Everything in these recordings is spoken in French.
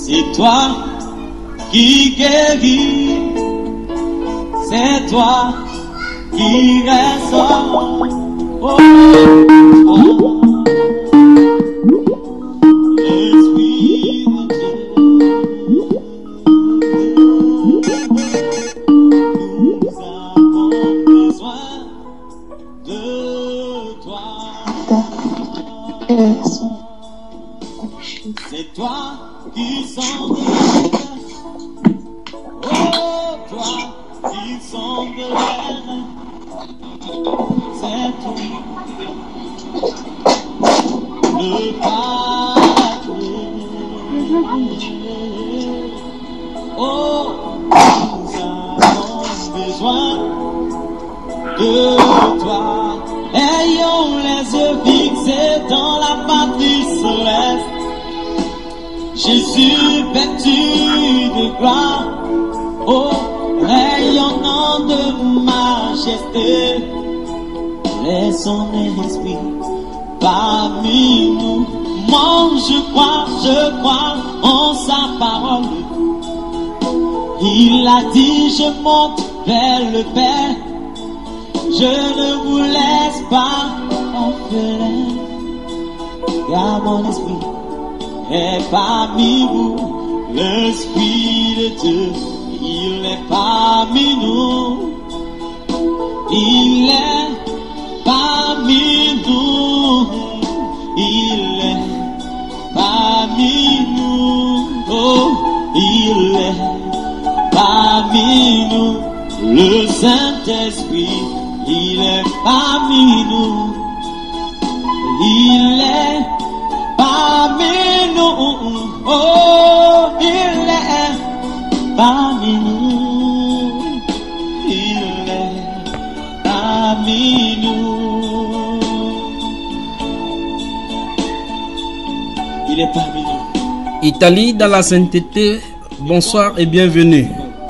C'est toi qui guéris, c'est toi qui restaure. Oh, oh. L'Esprit de Dieu, nous avons besoin de toi. C'est toi qui sondes oh, toi qui sondes l'air. C'est toi le Père. Oh, nous avons besoin de toi. Ayons les yeux fixés dans la patrie céleste. Jésus vêtu de gloire, oh, rayonnant de majesté, laisse son esprit parmi nous. Moi je crois en sa parole. Il a dit je monte vers le Père, je ne vous laisse pas orphelin. Car mon esprit est parmi vous, l'Esprit de Dieu, il est parmi nous, il est parmi nous, il est parmi nous, oh, il est parmi nous, le Saint-Esprit, il est parmi nous, il est parmi nous, oh, il est parmi nous, il est parmi nous, il est parmi nous. Italie dans la sainteté, bonsoir et bienvenue.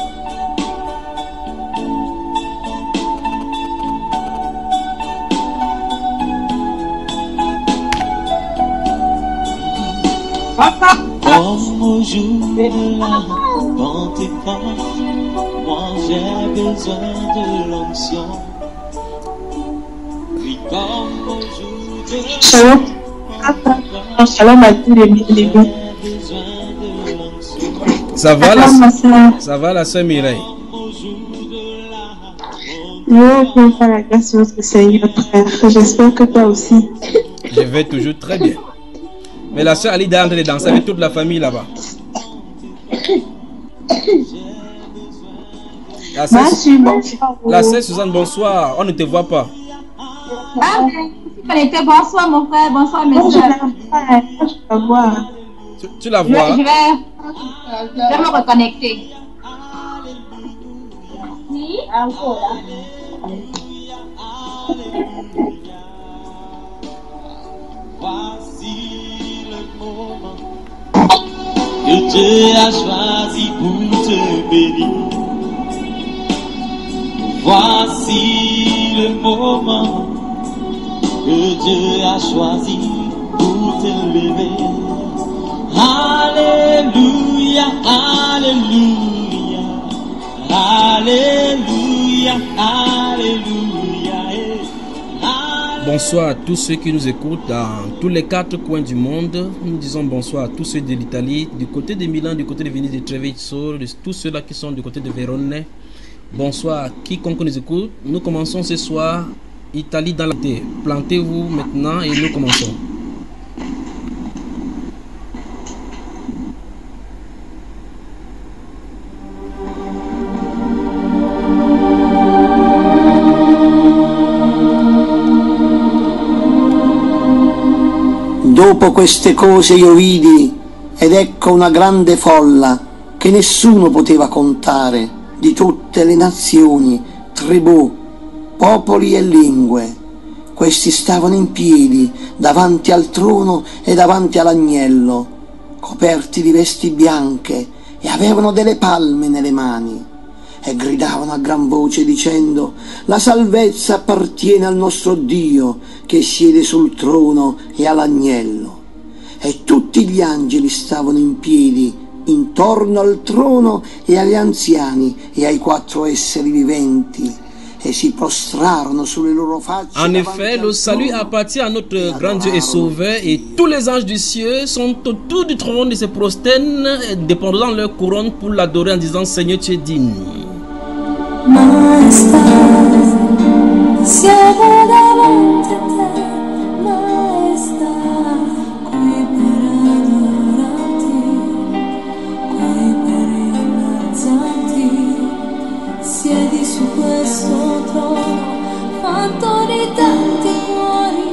Comme au jour de la Pentecôte, moi j'ai besoin de l'onction. Oui, comme au jour de la Shalom. Shalom à tous les bien-aimés. Ça va, ma soeur. Ça va la sœur Mireille? Je prie par la grâce de notre Seigneur, frère. J'espère que toi aussi. Je vais toujours très bien. Mais la sœur Ali est en train de danser avec toute la famille là-bas. La sœur Suzanne, bonsoir. On ne te voit pas. Ah, bonsoir mon frère, bonsoir mes soeurs. Je la vois. Tu la vois? Je vais me reconnecter. Oui, encore. Voici le moment que Dieu a choisi pour te bénir. Voici le moment que Dieu a choisi pour t'élever. Alléluia, alléluia, alléluia, alléluia. Bonsoir à tous ceux qui nous écoutent dans tous les quatre coins du monde. Nous disons bonsoir à tous ceux de l'Italie, du côté de Milan, du côté de Venise, de Treviso, de tous ceux-là qui sont du côté de Vérone. Bonsoir à quiconque nous écoute. Nous commençons ce soir Italie dans la terre. Plantez-vous maintenant et nous commençons. Dopo queste cose io vidi, ed ecco una grande folla che nessuno poteva contare, di tutte le nazioni, tribù, popoli e lingue. Questi stavano in piedi davanti al trono e davanti all'agnello, coperti di vesti bianche e avevano delle palme nelle mani. E gridavano a gran voce dicendo: la salvezza appartiene al nostro Dio che siede sul trono e all'agnello. E tutti gli angeli stavano in piedi intorno al trono e agli anziani e ai 4 esseri viventi. Et si prostrarono sulle loro facce. En effet, le salut appartient à notre grand Dieu et Sauveur, et tous les anges du ciel sont autour du trône et se prosternent, dépendant de leur couronne pour l'adorer en disant: Seigneur, tu es digne. Maestà, siamo davanti a te, Maestà, qui per adorarti, qui per innalzarti. Siedi su questo trono, fatto di tanti cuori,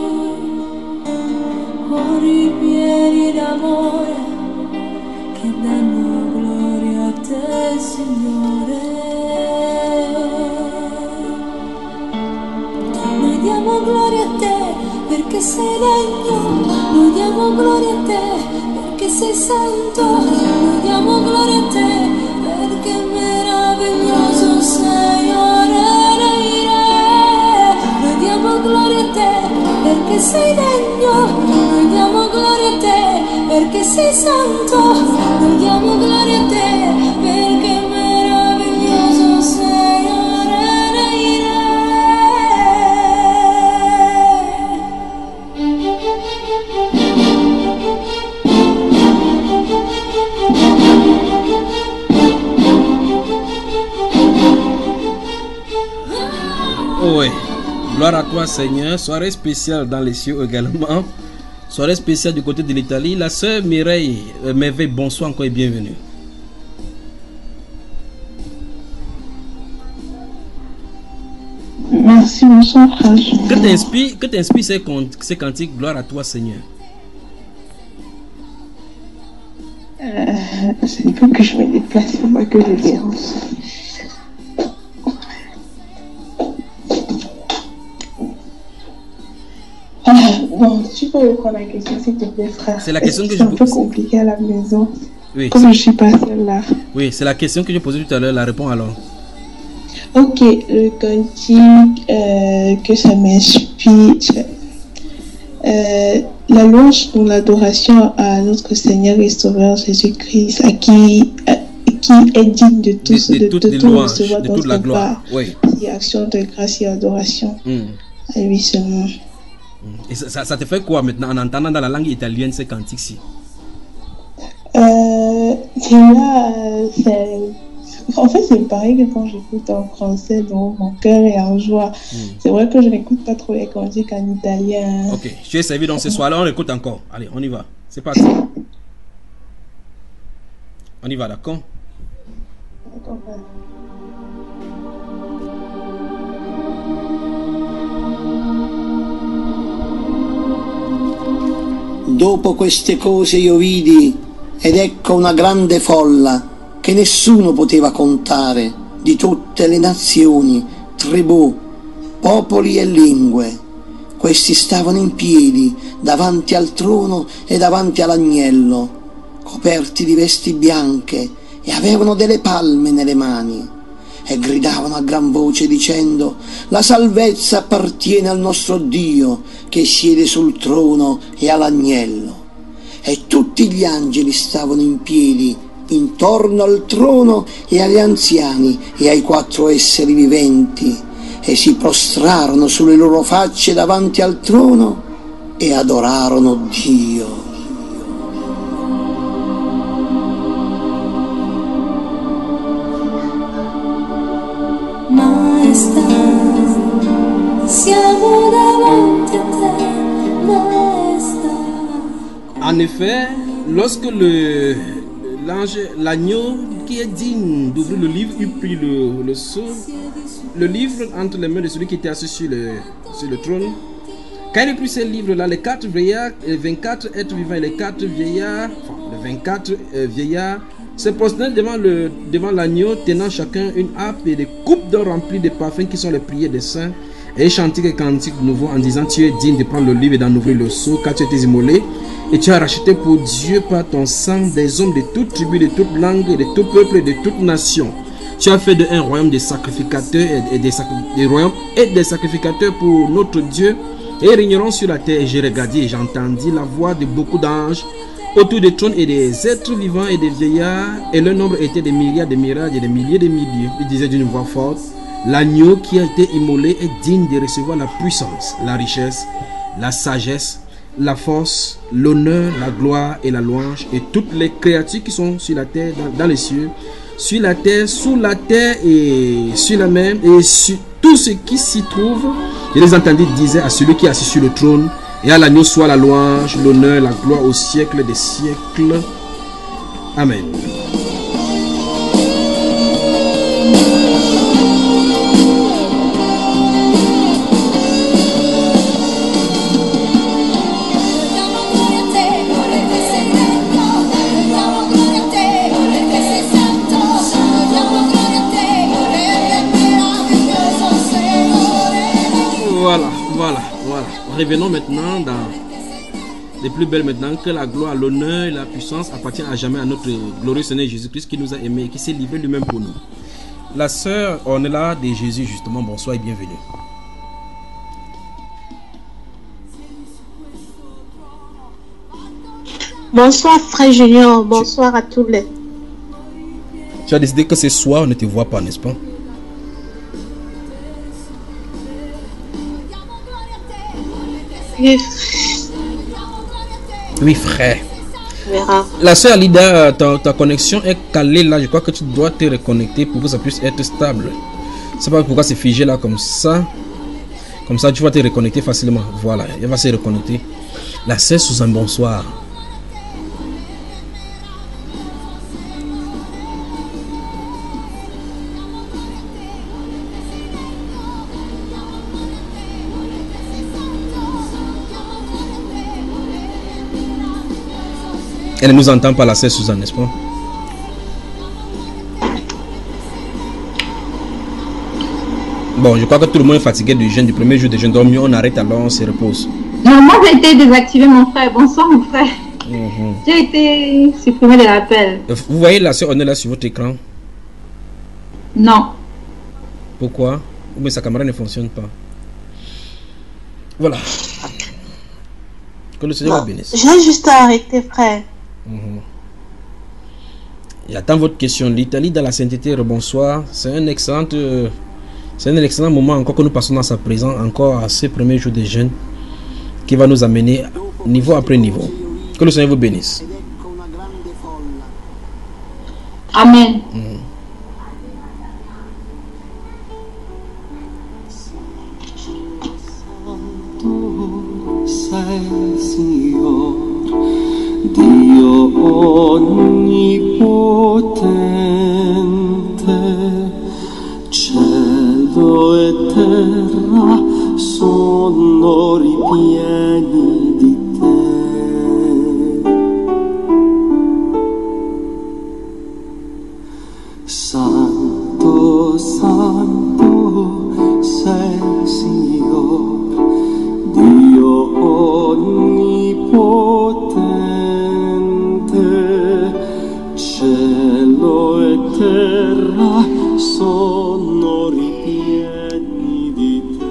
cuori pieni d'amore, che danno gloria a te, Signore. Noi diamo gloria a te perché sei degno, noi diamo gloria a te perché sei santo, noi diamo gloria a te perché meraviglioso sei, o Re dei Re. Noi diamo gloria a te perché sei degno, noi diamo gloria a te perché sei santo, noi diamo gloria a te perché meraviglioso sei, o Re dei Re. Oh ouais, gloire à toi Seigneur. Soirée spéciale dans les cieux également. Soirée spéciale du côté de l'Italie. La sœur Mireille, Merveille, bonsoir encore et bienvenue. Merci, bonsoir, frère. Que t'inspire ces cantiques? Gloire à toi Seigneur. Il faut que je me déplace, faut pas que je dérange. Bon, tu peux reprendre la question s'il te plaît, frère. C'est la question que c'est un peu compliqué à la maison. Oui. Comme je suis pas seule là. Oui, c'est la question que j'ai posée tout à l'heure. La réponse alors. Ok, le cantique que ça m'inspire. La louange pour l'adoration à notre Seigneur et Sauveur Jésus-Christ, à qui est digne de tout recevoir de toute la gloire. Part, oui. Et action de grâce et adoration à lui seulement. Et ça te fait quoi maintenant en entendant dans la langue italienne ces cantiques-ci? En fait, c'est pareil que quand j'écoute en français, donc mon cœur est en joie. C'est vrai que je n'écoute pas trop les cantiques en italien. Ok, je suis servi dans ce soir-là, on écoute encore. Allez, on y va. C'est parti. On y va, d'accord? D'accord. Dopo queste cose io vidi, ed ecco una grande folla, che nessuno poteva contare, di tutte le nazioni, tribù, popoli e lingue. Questi stavano in piedi davanti al trono e davanti all'agnello, coperti di vesti bianche, e avevano delle palme nelle mani, e gridavano a gran voce dicendo: la salvezza appartiene al nostro Dio, che siede sul trono e all'agnello. E tutti gli angeli stavano in piedi intorno al trono e agli anziani e ai 4 esseri viventi, e si prostrarono sulle loro facce davanti al trono e adorarono Dio. Maestà, siamo davanti a te, Maestà. En effet, lorsque l'agneau qui est digne d'ouvrir le livre eut pris le sceau, le livre entre les mains de celui qui était assis sur le trône, quand il prit ce livre-là, les 4 vieillards, les 24 êtres vivants et les 4 vieillards, les 24 vieillards, se prosternaient devant l'agneau, tenant chacun une harpe et des coupes d'or remplies de parfums qui sont les prières des saints, et chantaient des cantiques nouveaux en disant: tu es digne de prendre le livre et d'en ouvrir le sceau, car tu étais immolé, et tu as racheté pour Dieu par ton sang des hommes de toute tribu, de toute langue, et de tout peuple et de toute nation. Tu as fait de un royaume des sacrificateurs et des sacrificateurs pour notre Dieu, et régneront sur la terre. Et j'ai regardé et j'entendis la voix de beaucoup d'anges autour des trônes et des êtres vivants et des vieillards, et leur nombre était des milliards, des miracles et des milliers de milliers. Il disait d'une voix forte, l'agneau qui a été immolé est digne de recevoir la puissance, la richesse, la sagesse, la force, l'honneur, la gloire et la louange, et toutes les créatures qui sont sur la terre, dans les cieux, sur la terre, sous la terre et sur la mer, et sur tout ce qui s'y trouve. Je les entendis dire à celui qui est assis sur le trône et à l'agneau soit la louange, l'honneur, la gloire au siècle des siècles. Amen. Voilà. Revenons maintenant dans les plus belles maintenant, que la gloire, l'honneur et la puissance appartiennent à jamais à notre glorieux Seigneur Jésus-Christ qui nous a aimés et qui s'est livré lui-même pour nous. La sœur, on est là de Jésus justement, bonsoir et bienvenue. Bonsoir frère Junior, bonsoir à tous les... Tu as décidé que ce soir on ne te voit pas, n'est-ce pas? Oui frère. La soeur Alida, ta connexion est calée là. Je crois que tu dois te reconnecter pour que ça puisse être stable. C'est pas pourquoi c'est figé là comme ça. Comme ça tu vas te reconnecter facilement. Voilà, elle va se reconnecter. La sœur sous un bonsoir. Elle ne nous entend pas, la sœur Suzanne, n'est-ce pas? Bon, je crois que tout le monde est fatigué du jeûne, du premier jour de jeûne. Donc mieux on arrête alors, on se repose. Non, moi j'ai été désactivé mon frère. Bonsoir mon frère. J'ai été supprimé de l'appel. Vous voyez la sœur, on est là sur votre écran? Non. Pourquoi? Ou bien sa caméra ne fonctionne pas. Voilà. Que le Seigneur vous bénisse. J'ai juste arrêté frère. J'attends votre question. L'Italie dans la sainteté, bonsoir. C'est un excellent moment encore que nous passons dans sa présence, encore à ce premier jour de jeûne qui va nous amener niveau après niveau. Que le Seigneur vous bénisse. Amen. Dio onnipotente, cielo e terra sono ripieni di te. Santo, santo sei il Signore, Dio onnipotente, cielo e terra sono ripieni di te.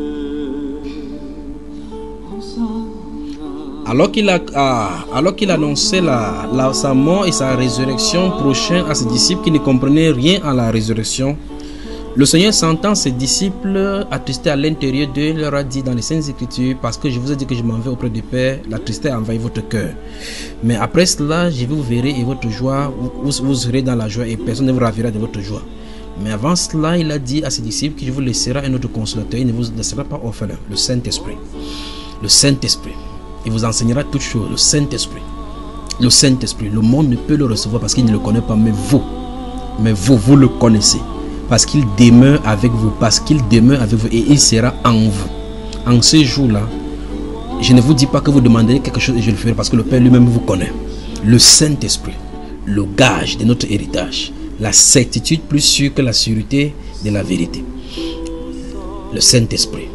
Alors qu'il annonçait sa mort et sa résurrection prochaine à ses disciples qui ne comprenaient rien à la résurrection, le Seigneur, sentant ses disciples attristés à l'intérieur d'eux, leur a dit dans les Saintes Écritures, parce que je vous ai dit que je m'en vais auprès du Père, la tristesse a envahi votre cœur. Mais après cela, je vous verrai et votre joie, vous serez dans la joie et personne ne vous ravira de votre joie. Mais avant cela, il a dit à ses disciples que je vous laisserai un autre consolateur, il ne vous laissera pas orphelin, le Saint-Esprit. Le Saint-Esprit. Il vous enseignera toutes choses, le Saint-Esprit. Le Saint-Esprit, le monde ne peut le recevoir parce qu'il ne le connaît pas, mais vous le connaissez. Parce qu'il demeure avec vous, et il sera en vous. En ce jour-là, je ne vous dis pas que vous demanderez quelque chose et je le ferai, parce que le Père lui-même vous connaît. Le Saint-Esprit, le gage de notre héritage, la certitude plus sûre que la sûreté de la vérité. Le Saint-Esprit,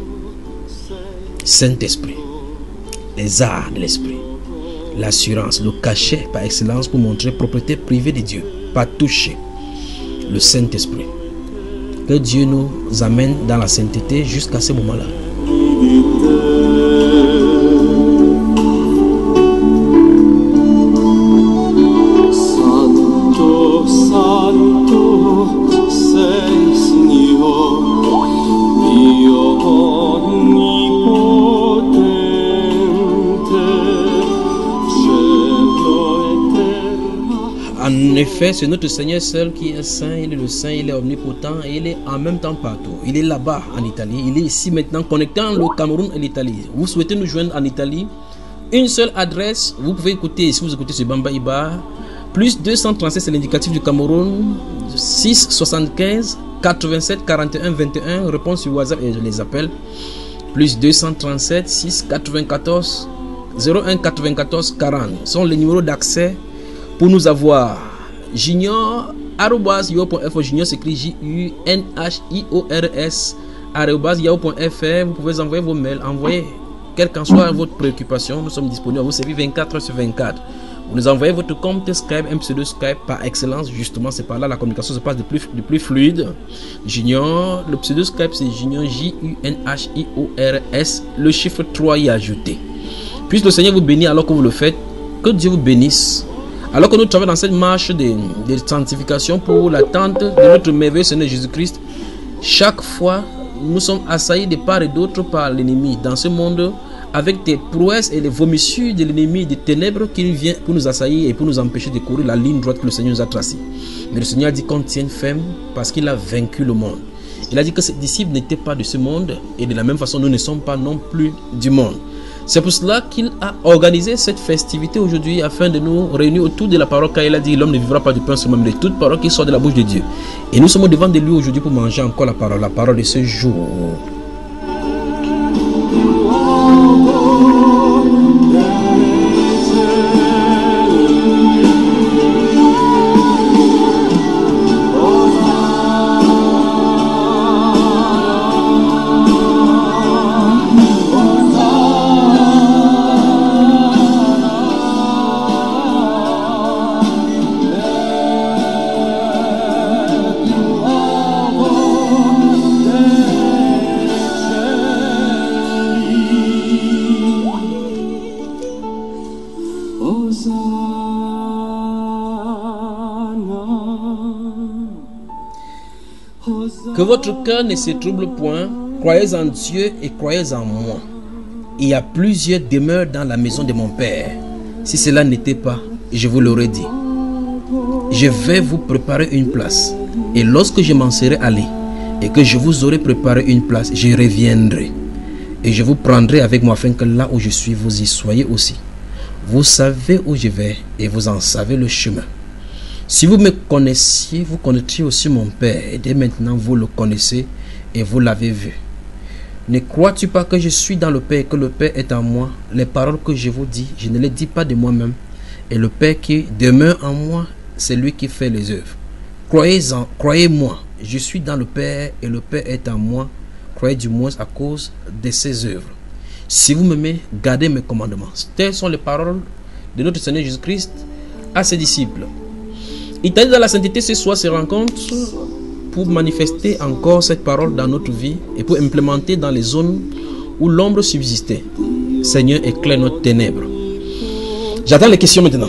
les arts de l'Esprit, l'assurance, le cachet par excellence pour montrer propriété privée de Dieu, pas toucher. Le Saint-Esprit. Que Dieu nous amène dans la sainteté jusqu'à ce moment-là. En effet, c'est notre Seigneur seul qui est saint, il est le saint, il est omnipotent et il est en même temps partout. Il est là-bas en Italie, il est ici maintenant connectant le Cameroun et l'Italie. Vous souhaitez nous joindre en Italie? Une seule adresse, vous pouvez écouter, si vous écoutez sur Bamba Iba, plus 237, c'est l'indicatif du Cameroun, 6 75 87 41 21, réponse sur WhatsApp et je les appelle. Plus 237 6 94 01 94 40 sont les numéros d'accès pour nous avoir. Junior @yahoo.fr, Junior s'écrit JUNHIORS @yahoo.fr. Vous pouvez envoyer vos mails, envoyer quelle qu'en soit votre préoccupation. Nous sommes disponibles à vous servir 24/24. Vous nous envoyez votre compte Skype, un pseudo Skype par excellence. Justement, c'est par là la communication se passe de plus fluide. Junior, le pseudo Skype c'est Junior JUNHIORS, le chiffre 3 y ajouté. Puisse le Seigneur vous bénir alors que vous le faites. Que Dieu vous bénisse. Alors que nous travaillons dans cette marche de sanctification pour l'attente de notre merveilleux Seigneur Jésus-Christ, chaque fois nous sommes assaillis de part et d'autre par l'ennemi dans ce monde, avec des prouesses et les vomissures de l'ennemi des ténèbres qui vient pour nous assaillir et pour nous empêcher de courir la ligne droite que le Seigneur nous a tracée. Mais le Seigneur a dit qu'on tienne ferme parce qu'il a vaincu le monde. Il a dit que ses disciples n'étaient pas de ce monde et de la même façon nous ne sommes pas non plus du monde. C'est pour cela qu'il a organisé cette festivité aujourd'hui afin de nous réunir autour de la parole, car il a dit l'homme ne vivra pas du pain seulement, mais de toute parole qui sort de la bouche de Dieu. Et nous sommes devant de lui aujourd'hui pour manger encore la parole de ce jour. Que votre cœur ne se trouble point, croyez en Dieu et croyez en moi. Il y a plusieurs demeures dans la maison de mon Père. Si cela n'était pas, je vous l'aurais dit. Je vais vous préparer une place. Et lorsque je m'en serai allé et que je vous aurai préparé une place, je reviendrai. Et je vous prendrai avec moi afin que là où je suis, vous y soyez aussi. Vous savez où je vais et vous en savez le chemin. Si vous me connaissiez, vous connaîtriez aussi mon Père. Et dès maintenant, vous le connaissez et vous l'avez vu. Ne crois-tu pas que je suis dans le Père et que le Père est en moi? Les paroles que je vous dis, je ne les dis pas de moi-même. Et le Père qui demeure en moi, c'est lui qui fait les œuvres. Croyez-en, croyez-moi. Je suis dans le Père et le Père est en moi. Croyez du moins à cause de ses œuvres. Si vous m'aimez, gardez mes commandements. Telles sont les paroles de notre Seigneur Jésus-Christ à ses disciples. Italie dans la sainteté ce soir se rencontre pour manifester encore cette parole dans notre vie et pour implémenter dans les zones où l'ombre subsistait. Seigneur, éclaire notre ténèbres. J'attends les questions maintenant.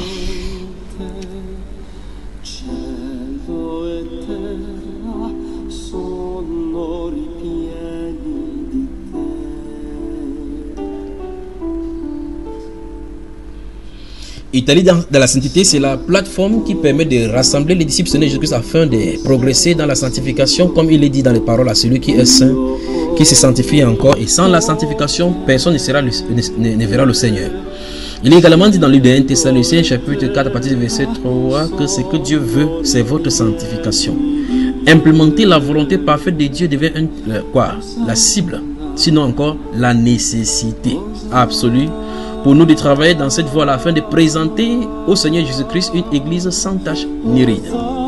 Italie dans la sainteté, c'est la plateforme qui permet de rassembler les disciples de Jésus-Christ afin de progresser dans la sanctification, comme il est dit dans les paroles à celui qui est saint, qui se sanctifie encore. Et sans la sanctification, personne ne verra le Seigneur. Il est également dit dans le livre de 1 Thessaloniciens, chapitre 4, à partir du verset 3, que ce que Dieu veut, c'est votre sanctification. Implémenter la volonté parfaite de Dieu devient la cible, sinon encore la nécessité absolue pour nous de travailler dans cette voie afin de présenter au Seigneur Jésus-Christ une église sans tache ni ride.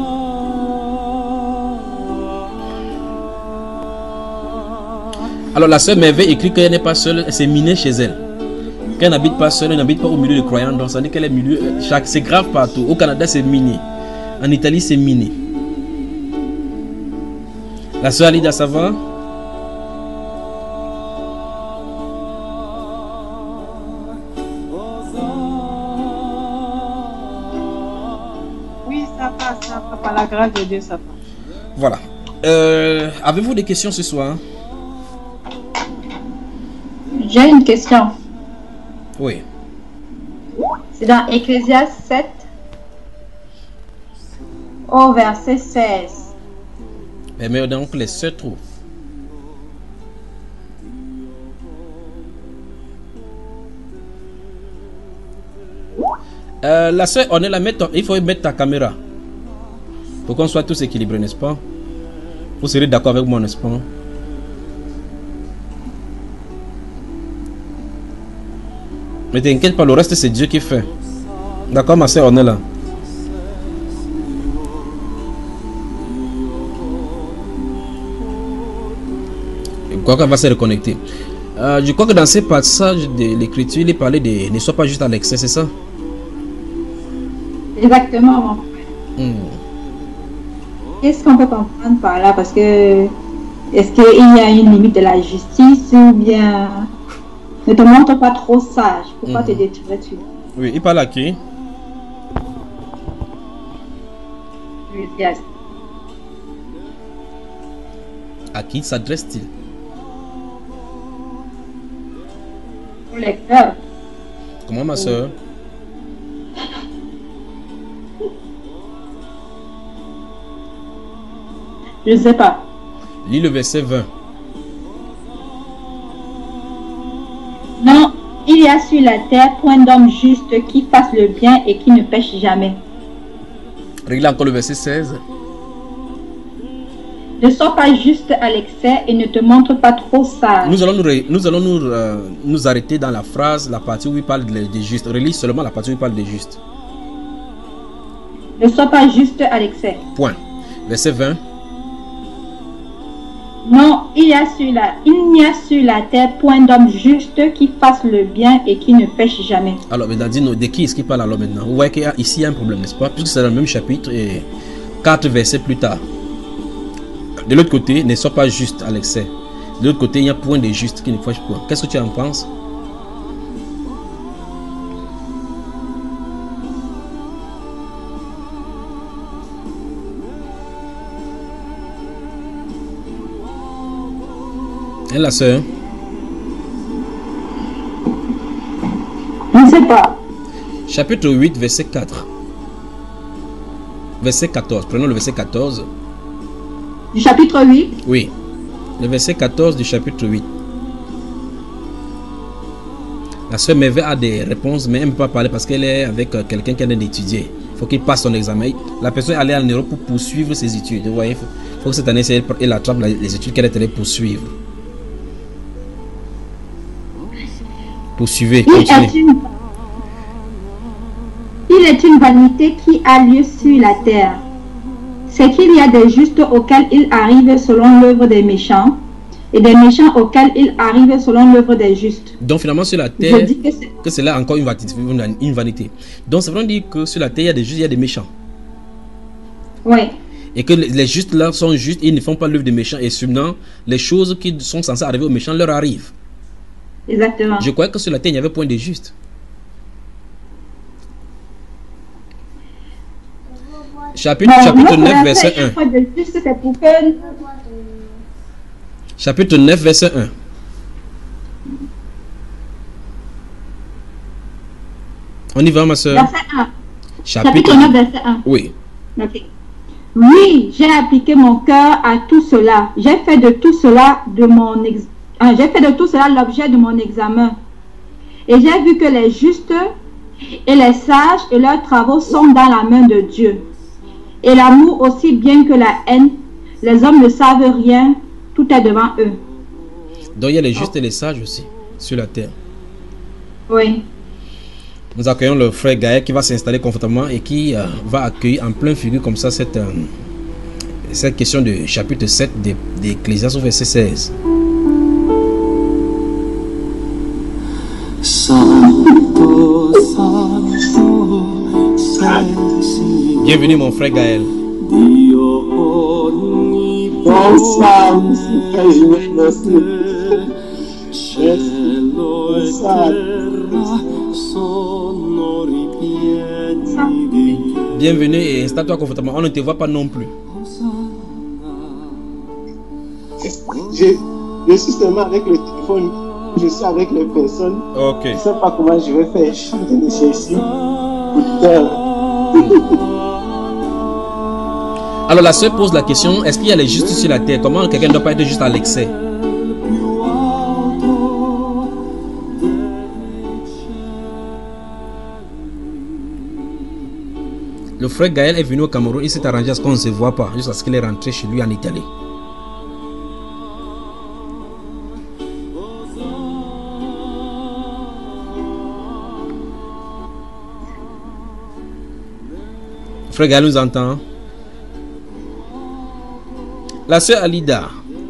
Alors la sœur Merveille écrit qu'elle n'est pas seule, elle s'est minée chez elle. Qu'elle n'habite pas seule, elle n'habite pas au milieu de croyants, donc ça veut dire qu'elle est milieu, c'est grave partout. Au Canada c'est miné, en Italie c'est miné. La sœur Alida, ça va? Par la grâce de Dieu, ça va. Voilà. Avez-vous des questions ce soir? J'ai une question. Oui. C'est dans Ecclésiaste 7. au verset 16. Mais donc les se trouvent. La sœur, on est là, il faut mettre ta caméra pour qu'on soit tous équilibrés, n'est-ce pas? Vous serez d'accord avec moi, n'est-ce pas? Mais t'inquiète pas, le reste c'est Dieu qui fait. D'accord, ma sœur, on est là. Je crois qu'on va se reconnecter. Je crois que dans ces passages de l'écriture, il est parlé de ne sois pas juste à l'excès, c'est ça? Exactement, mon frère. Qu'est-ce qu'on peut comprendre par là? Parce que est-ce qu'il y a une limite de la justice ou bien ne te montre pas trop sage? Pourquoi te détruis-tu? Oui, il parle à qui? Yes. À qui s'adresse-t-il? Pour les cœurs. Comment, ma soeur? Je ne sais pas. Lis le verset 20. Non, il y a sur la terre point d'homme juste qui fasse le bien et qui ne pêche jamais. Regarde encore le verset 16. Ne sois pas juste à l'excès et ne te montre pas trop sage. Nous allons nous arrêter dans la phrase, la partie où il parle des justes. Relis seulement la partie où il parle des justes. Ne sois pas juste à l'excès. Point. Verset 20. Non, il n'y a sur la terre point d'homme juste qui fasse le bien et qui ne pêche jamais. Alors, maintenant, dis-nous, de qui est-ce qu'il parle alors maintenant? Vous voyez qu'ici, il y a un problème, n'est-ce pas? Puisque c'est dans le même chapitre et 4 versets plus tard. De l'autre côté, ne sois pas juste à l'excès. De l'autre côté, il y a point de juste qui ne pêche point. Qu'est-ce que tu en penses? Et la sœur? Je ne sais pas. Chapitre 8, verset 4. Verset 14. Prenons le verset 14. Du chapitre 8? Oui. Le verset 14 du chapitre 8. La sœur Merveille a des réponses, mais elle ne peut pas parler parce qu'elle est avec quelqu'un qui vient d'étudier. Il faut qu'il passe son examen. La personne est allée en Europe pour poursuivre ses études. Vous voyez, il faut que cette année, elle attrape les études qu'elle est allée poursuivre. Poursuivez, continuez. Il est une vanité qui a lieu sur la terre. C'est qu'il y a des justes auxquels il arrive selon l'œuvre des méchants et des méchants auxquels il arrive selon l'œuvre des justes. Donc finalement sur la terre, que c'est là encore une vanité. Donc c'est vraiment dire que sur la terre il y a des justes, il y a des méchants. Oui. Et que les justes là sont justes, ils ne font pas l'œuvre des méchants et sûrement les choses qui sont censées arriver aux méchants leur arrivent. Exactement. Je croyais que sur la terre il n'y avait point de justes. Chapitre 9 verset 1. Chapitre 9 verset 1. On y va ma soeur. Verset 1. Chapitre 9 verset 1. Oui. Okay. Oui, j'ai appliqué mon cœur à tout cela. J'ai fait de tout cela l'objet de mon examen. Et j'ai vu que les justes et les sages et leurs travaux sont dans la main de Dieu. Et l'amour aussi bien que la haine, les hommes ne savent rien, tout est devant eux. Donc il y a les justes et les sages aussi sur la terre. Oui. Nous accueillons le frère Gaël qui va s'installer confortablement et qui va accueillir en plein figure comme ça cette question de chapitre 7 d'Ecclésiaste au verset 16. Bienvenue mon frère Gaël. Bonsoir, bienvenue et installe-toi confortablement. On ne te voit pas non plus. Je suis seulement avec le téléphone. Je suis avec les personnes. Ok. Je ne sais pas comment je vais faire. Je suis en train de chercher. Alors la sœur pose la question, est-ce qu'il y a les justes sur la terre? Comment quelqu'un ne doit pas être juste à l'excès? Le frère Gaël est venu au Cameroun, il s'est arrangé à ce qu'on ne se voit pas, jusqu'à ce qu'il est rentré chez lui en Italie. Frère Gaël nous entend. La sœur Alida.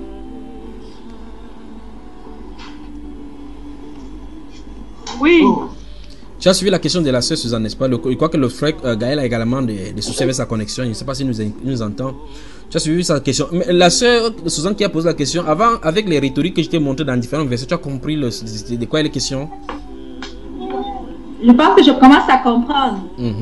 Oui. Tu as suivi la question de la sœur Suzanne, n'est-ce pas? Je crois que le frère Gaël a également des soucis avec sa connexion. Je ne sais pas s'il nous entend. Tu as suivi sa question. Mais la sœur Suzanne qui a posé la question, avant, avec les rhétoriques que je t'ai montrées dans différents versets, tu as compris de quoi est la question? Je pense que je commence à comprendre.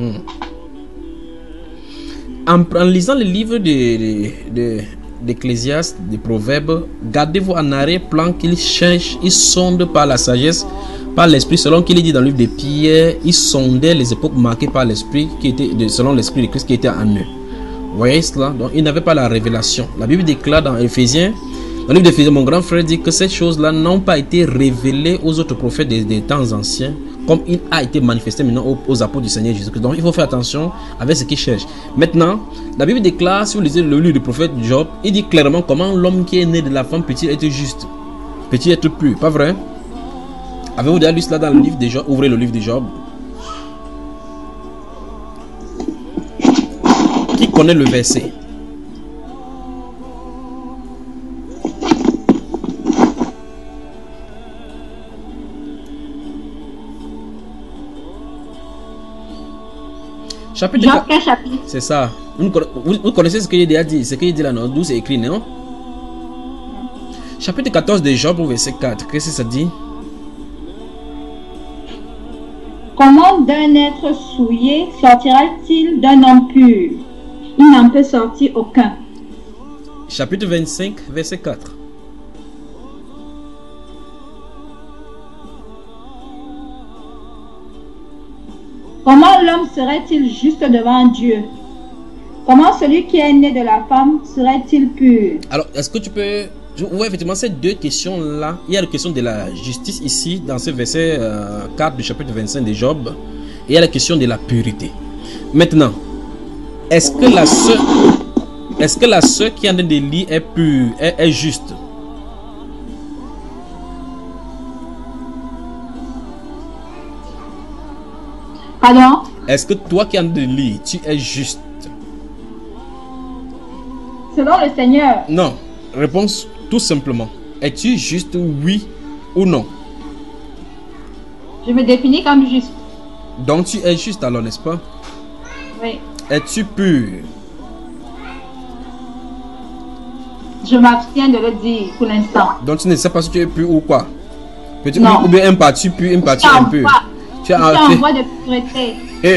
En lisant le livre d'Ecclésiaste, des Proverbes, gardez-vous en arrière-plan qu'il cherche, il sonde par la sagesse, par l'esprit, selon qu'il est dit dans le livre de Pierre, il sondait les époques marquées par l'esprit, selon l'esprit de Christ qui était en eux. Vous voyez cela? Donc il n'avait pas la révélation. La Bible déclare dans Éphésiens, dans le livre d'Éphésiens, mon grand frère dit que ces choses-là n'ont pas été révélées aux autres prophètes des temps anciens, comme il a été manifesté maintenant aux apôtres du Seigneur Jésus-Christ. Donc il faut faire attention avec ce qu'il cherche. Maintenant, la Bible déclare, si vous lisez le livre du prophète Job, il dit clairement comment l'homme qui est né de la femme peut-il être juste, peut-il être pur, pas vrai? Avez-vous déjà lu cela dans le livre de Job? Ouvrez le livre de Job. Qui connaît le verset? Chapitre 4. C'est ça. Vous connaissez ce qu'il a dit? Ce qu'il dit là, non? D'où c'est écrit, non? Chapitre 14 de Job, verset 4. Qu'est-ce que ça dit? Comment d'un être souillé sortira-t-il d'un homme pur? Il n'en peut sortir aucun. Chapitre 25, verset 4. Comment l'homme serait-il juste devant Dieu? Comment celui qui est né de la femme serait-il pur? Alors, est-ce que tu peux... Oui, effectivement, ces deux questions-là, il y a la question de la justice ici, dans ce verset 4 du chapitre 25 de Job, et il y a la question de la pureté. Maintenant, est-ce que la sœur qui est en train de lire est pure, est juste? Pardon? Est-ce que toi qui es en train de lire, tu es juste? Selon le Seigneur. Non. Réponse tout simplement. Es-tu juste, oui ou non? Je me définis comme juste. Donc tu es juste alors, n'est-ce pas? Oui. Es-tu pur? Je m'abstiens de le dire pour l'instant. Donc tu ne sais pas si tu es pur ou quoi? Non. Ou bien un parti pur, un parti impur. Tu as en voie de pureté.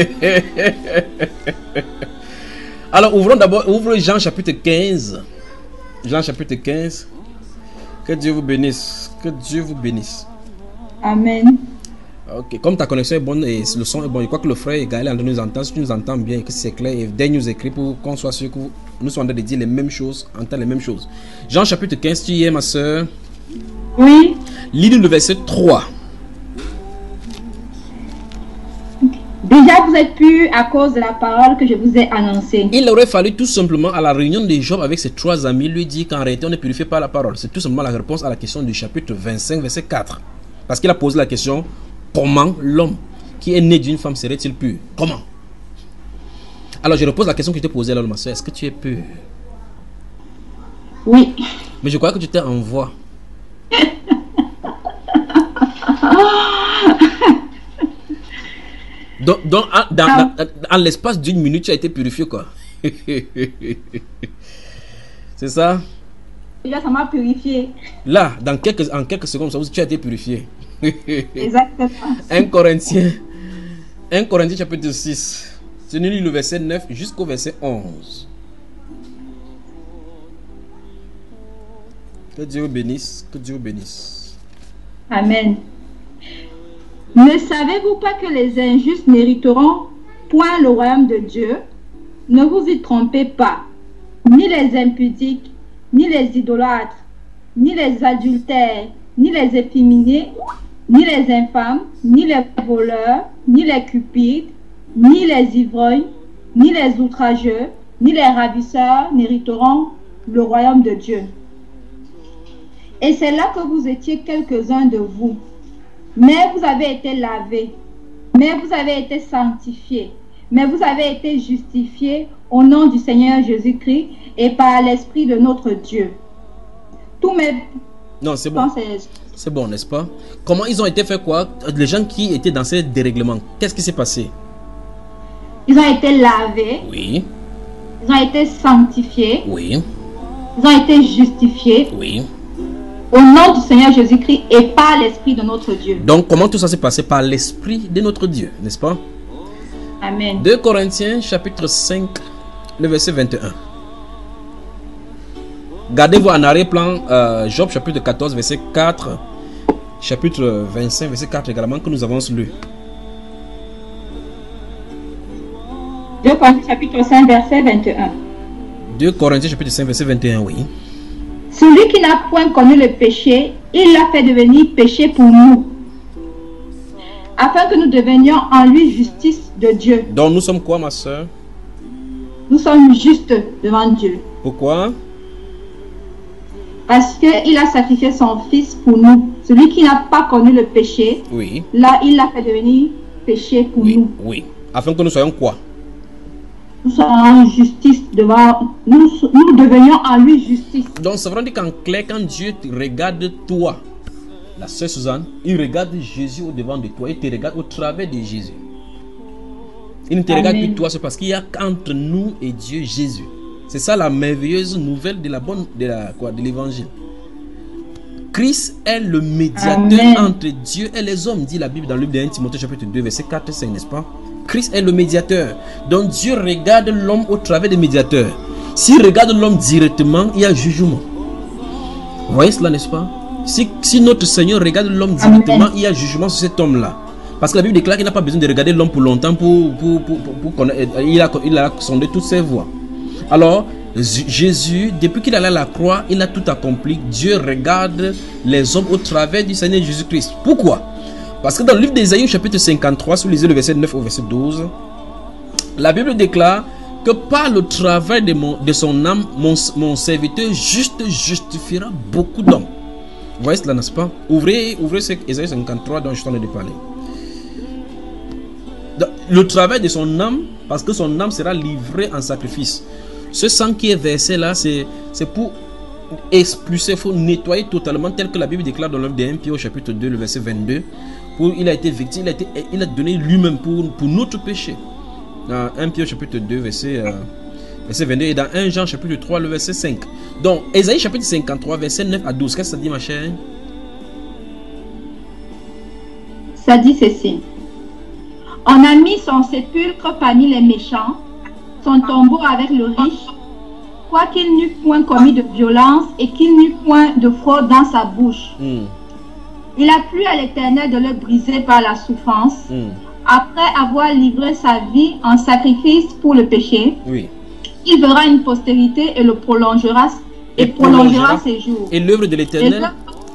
Alors ouvrons d'abord, ouvre Jean chapitre 15. Jean chapitre 15. Que Dieu vous bénisse. Que Dieu vous bénisse. Amen. Ok, comme ta connexion est bonne et le son est bon, je crois que le frère Gaël nous entend. Si tu nous entends bien et que c'est clair, et dès nous écrit pour qu'on soit sûr que nous sommes en train de dire les mêmes choses, entend les mêmes choses. Jean chapitre 15, tu y es ma soeur? Oui. Lis le verset 3. Déjà vous êtes purs à cause de la parole que je vous ai annoncée. Il aurait fallu tout simplement à la réunion de Job avec ses trois amis lui dire qu'en réalité on est purifié par la parole. C'est tout simplement la réponse à la question du chapitre 25 verset 4. Parce qu'il a posé la question, comment l'homme qui est né d'une femme serait-il pur? Comment? Alors je repose la question que je t'ai posée là, ma soeur. Est-ce que tu es pur? Oui. Mais je crois que tu t'es en voie. Donc en l'espace d'une minute, tu as été purifié, quoi. C'est ça? Là, ça m'a purifié. Là, en quelques secondes, tu as été purifié. Exactement. 1 Corinthiens chapitre 6. Tu lis le verset 9 jusqu'au verset 11. Que Dieu vous bénisse. Que Dieu vous bénisse. Amen. Ne savez-vous pas que les injustes n'hériteront point le royaume de Dieu? Ne vous y trompez pas. ni les impudiques, ni les idolâtres, ni les adultères, ni les efféminés, ni les infâmes, ni les voleurs, ni les cupides, ni les ivrognes, ni les outrageux, ni les ravisseurs n'hériteront le royaume de Dieu. Et c'est là que vous étiez quelques-uns de vous. Mais vous avez été lavés, mais vous avez été sanctifiés, mais vous avez été justifiés au nom du Seigneur Jésus-Christ et par l'Esprit de notre Dieu. Tous mes... Non, c'est bon. C'est bon, n'est-ce pas? Comment ils ont été fait quoi? Les gens qui étaient dans ces dérèglements, qu'est-ce qui s'est passé? Ils ont été lavés. Oui. Ils ont été sanctifiés. Oui. Ils ont été justifiés. Oui. Au nom du Seigneur Jésus-Christ et par l'Esprit de notre Dieu. Donc, comment tout ça s'est passé? Par l'Esprit de notre Dieu, n'est-ce pas? Amen. 2 Corinthiens, chapitre 5, le verset 21. Gardez-vous en arrière-plan, Job, chapitre 14, verset 4, chapitre 25, verset 4 également, que nous avons lu. 2 Corinthiens, chapitre 5, verset 21. 2 Corinthiens, chapitre 5, verset 21, oui. Celui qui n'a point connu le péché, il l'a fait devenir péché pour nous, afin que nous devenions en lui justice de Dieu. Donc nous sommes quoi, ma soeur? Nous sommes justes devant Dieu. Pourquoi? Parce qu'il a sacrifié son fils pour nous. Celui qui n'a pas connu le péché, oui, là, il l'a fait devenir péché pour nous. Oui, afin que nous soyons quoi? Nous sommes en justice devant... Nous devenions en lui justice. Donc ça veut dire qu'en clair, quand Dieu te regarde toi, la sœur Suzanne, il regarde Jésus au devant de toi. Il te regarde au travers de Jésus. Il ne te regarde plus toi, c'est parce qu'il y a qu'entre nous et Dieu Jésus. C'est ça la merveilleuse nouvelle de de l'évangile. Christ est le médiateur entre Dieu et les hommes, dit la Bible dans le livre de 1 Timothée chapitre 2 verset 4 et 5, n'est-ce pas? Christ est le médiateur. Donc Dieu regarde l'homme au travers des médiateurs. S'il regarde l'homme directement, il y a jugement. Vous voyez cela, n'est-ce pas? Si notre Seigneur regarde l'homme directement, il y a jugement sur cet homme-là. Parce que la Bible déclare qu'il n'a pas besoin de regarder l'homme pour longtemps pour connaître. Il a sondé toutes ses voies. Alors, Jésus, depuis qu'il allait à la croix, il a tout accompli. Dieu regarde les hommes au travers du Seigneur Jésus-Christ. Pourquoi? Parce que dans le livre d'Ésaïe, chapitre 53, si vous lisez le verset 9 au verset 12, la Bible déclare que par le travail de son âme, mon serviteur juste justifiera beaucoup d'hommes. Vous voyez cela, n'est-ce pas? Ouvrez Ésaïe 53 dont je suis en train de parler. Le travail de son âme, parce que son âme sera livrée en sacrifice. Ce sang qui est versé là, c'est pour expulser, il faut nettoyer totalement, tel que la Bible déclare dans l'œuvre de 1 Pierre au chapitre 2, le verset 22. Il a été victime, il a donné lui-même pour notre péché. Dans 1 Pierre au chapitre 2, verset 22, et dans 1 Jean chapitre 3, le verset 5. Donc, Ésaïe chapitre 53, verset 9 à 12, qu'est-ce que ça dit, ma chère? Ça dit ceci. On a mis son sépulcre parmi les méchants, son tombeau avec le riche, quoiqu'il n'eût point commis de violence et qu'il n'eût point de fraude dans sa bouche. Il a plu à l'Éternel de le briser par la souffrance. Après avoir livré sa vie en sacrifice pour le péché, il verra une postérité et le prolongera ses jours. Et l'œuvre de l'Éternel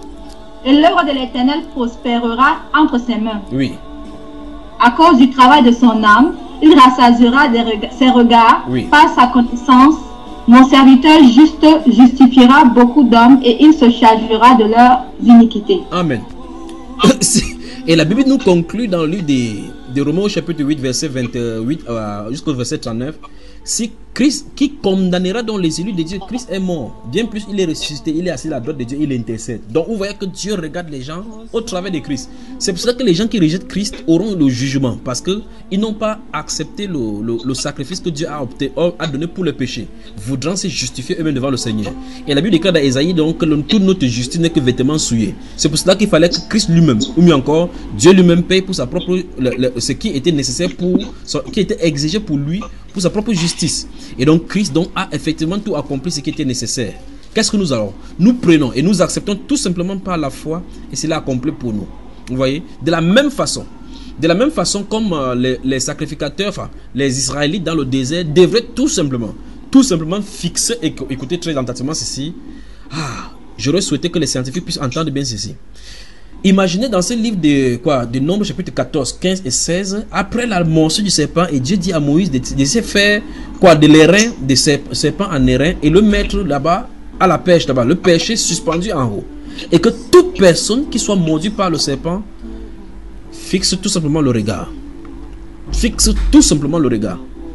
prospérera entre ses mains. Oui. À cause du travail de son âme, il rassasiera ses regards par sa connaissance. Mon serviteur juste justifiera beaucoup d'hommes et il se chargera de leurs iniquités. Amen. Et la Bible nous conclut dans le livre de Romains chapitre 8 verset 28 jusqu'au verset 39. Si Christ, qui condamnera donc les élus de Dieu, Christ est mort. Bien plus, il est ressuscité, il est assis à la droite de Dieu, il intercède. Donc, vous voyez que Dieu regarde les gens au travers de Christ. C'est pour ça que les gens qui rejettent Christ auront le jugement. Parce qu'ils n'ont pas accepté le sacrifice que Dieu a donné pour le péché. Voudront se justifier eux-mêmes devant le Seigneur. Et la Bible déclare dans Ésaïe donc que toute notre justice n'est que vêtements souillés. C'est pour cela qu'il fallait que Christ lui-même, ou mieux encore, Dieu lui-même paye pour sa propre, ce qui était nécessaire qui était exigé pour lui, pour sa propre justice. Et donc Christ a effectivement tout accompli ce qui était nécessaire. Qu'est-ce que nous allons? Nous prenons et nous acceptons tout simplement par la foi et c'est là accompli pour nous. Vous voyez? De la même façon comme les sacrificateurs, enfin les Israélites dans le désert devraient tout simplement tout simplement fixer, et écoutez très attentivement ceci. J'aurais souhaité que les scientifiques puissent entendre bien ceci. Imaginez dans ce livre de Nombres chapitre 14, 15 et 16, après la morsure du serpent, et Dieu dit à Moïse de se faire de l'airain de serpent en airain et le mettre là-bas à la pêche, là-bas, le pêcher suspendu en haut. Et que toute personne qui soit mordue par le serpent fixe tout simplement le regard. Fixe tout simplement le regard.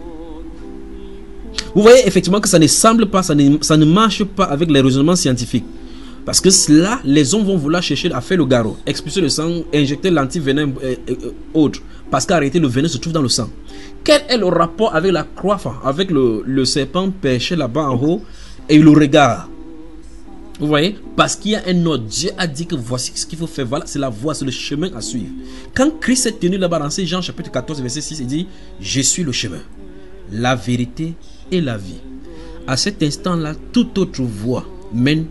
Vous voyez effectivement que ça ne semble pas, ça ne marche pas avec les raisonnements scientifiques. Parce que là, les hommes vont vouloir chercher à faire le garrot, expulser le sang, injecter l'antivenin autre. Parce qu'arrêter le venin se trouve dans le sang. Quel est le rapport avec la croix, avec le serpent perché là-bas en haut et le regard? Vous voyez? Parce qu'il y a un ordre. Dieu a dit que voici ce qu'il faut faire. Voilà, c'est la voie, c'est le chemin à suivre. Quand Christ est tenu là-bas dans Jean chapitre 14, verset 6, il dit: je suis le chemin, la vérité et la vie. À cet instant-là, toute autre voie mène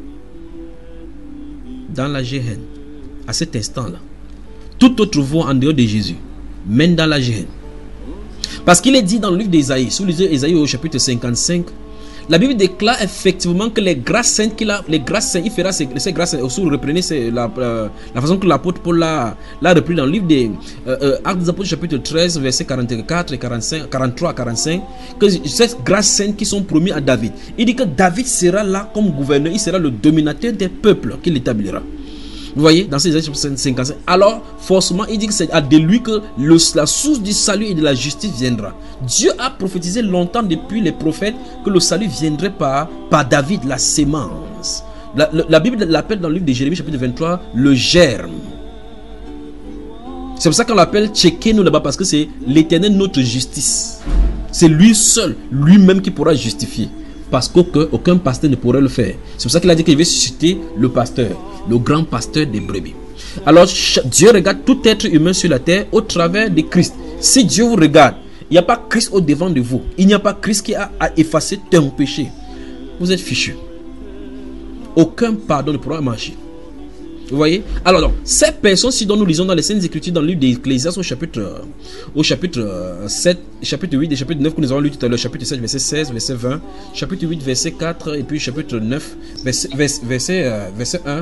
dans la Géhenne. À cet instant-là, toute autre voie en dehors de Jésus mène dans la Géhenne. Parce qu'il est dit dans le livre d'Ésaïe, sous les Ésaïe au chapitre 55, la Bible déclare effectivement que les grâces saintes qu'il a, les grâces saintes, il fera ces grâces saintes. Aussi, vous reprenez la façon que l'apôtre Paul l'a repris dans le livre des Actes des Apôtres, chapitre 13, versets 44 et 45, 43 à 45, que ces grâces saintes qui sont promises à David. Il dit que David sera là comme gouverneur, il sera le dominateur des peuples qu'il établira. Vous voyez, dans ces chapitres 55. Alors, forcément, il dit que c'est de lui que la source du salut et de la justice viendra. Dieu a prophétisé longtemps depuis les prophètes que le salut viendrait par David, la sémence. La Bible l'appelle dans le livre de Jérémie, chapitre 23, le germe. C'est pour ça qu'on l'appelle Tchéké-nous là-bas, parce que c'est l'Éternel notre justice. C'est lui seul, lui-même qui pourra justifier. Parce qu'aucun pasteur ne pourrait le faire. C'est pour ça qu'il a dit qu'il veut susciter le pasteur, le grand pasteur des brebis. Alors Dieu regarde tout être humain sur la terre au travers de Christ. Si Dieu vous regarde, il n'y a pas Christ au devant de vous. Il n'y a pas Christ qui a effacé ton péché. Vous êtes fichu. Aucun pardon ne pourra marcher. Vous voyez? Alors donc, ces personnes-ci dont nous lisons dans les Saintes Écritures, dans le livre d'Ecclésiaste au chapitre 7, chapitre 8 et chapitre 9 que nous avons lu tout à l'heure, chapitre 7, verset 16, verset 20, chapitre 8, verset 4 et puis chapitre 9, verset 1.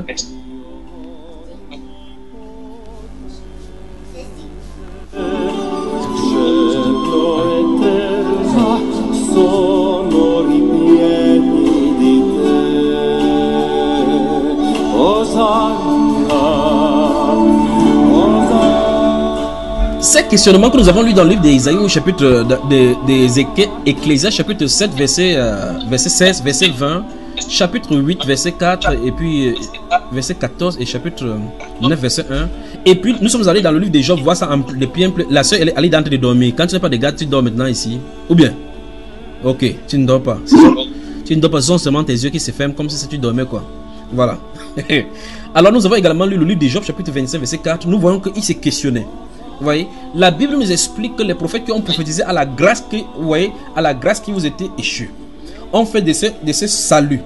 Ces questionnements que nous avons lus dans le livre d'Ésaïe au chapitre d'Ecclésiaste chapitre 7 verset 16, verset 20, chapitre 8 verset 4 et puis verset 14 et chapitre 9 verset 1. Et puis nous sommes allés dans le livre de Job voir ça de pied. La soeur elle est en train de dormir. Quand tu n'es pas de garde, tu dors maintenant ici. Ou bien? Ok, tu ne dors pas. Tu ne dors pas, ce sont seulement tes yeux qui se ferment comme si tu dormais quoi. Voilà. Alors nous avons également lu le livre de Job chapitre 25 verset 4. Nous voyons qu'il s'est questionné. Vous voyez, la Bible nous explique que les prophètes qui ont prophétisé à la grâce qui vous était échue ont fait de ce salut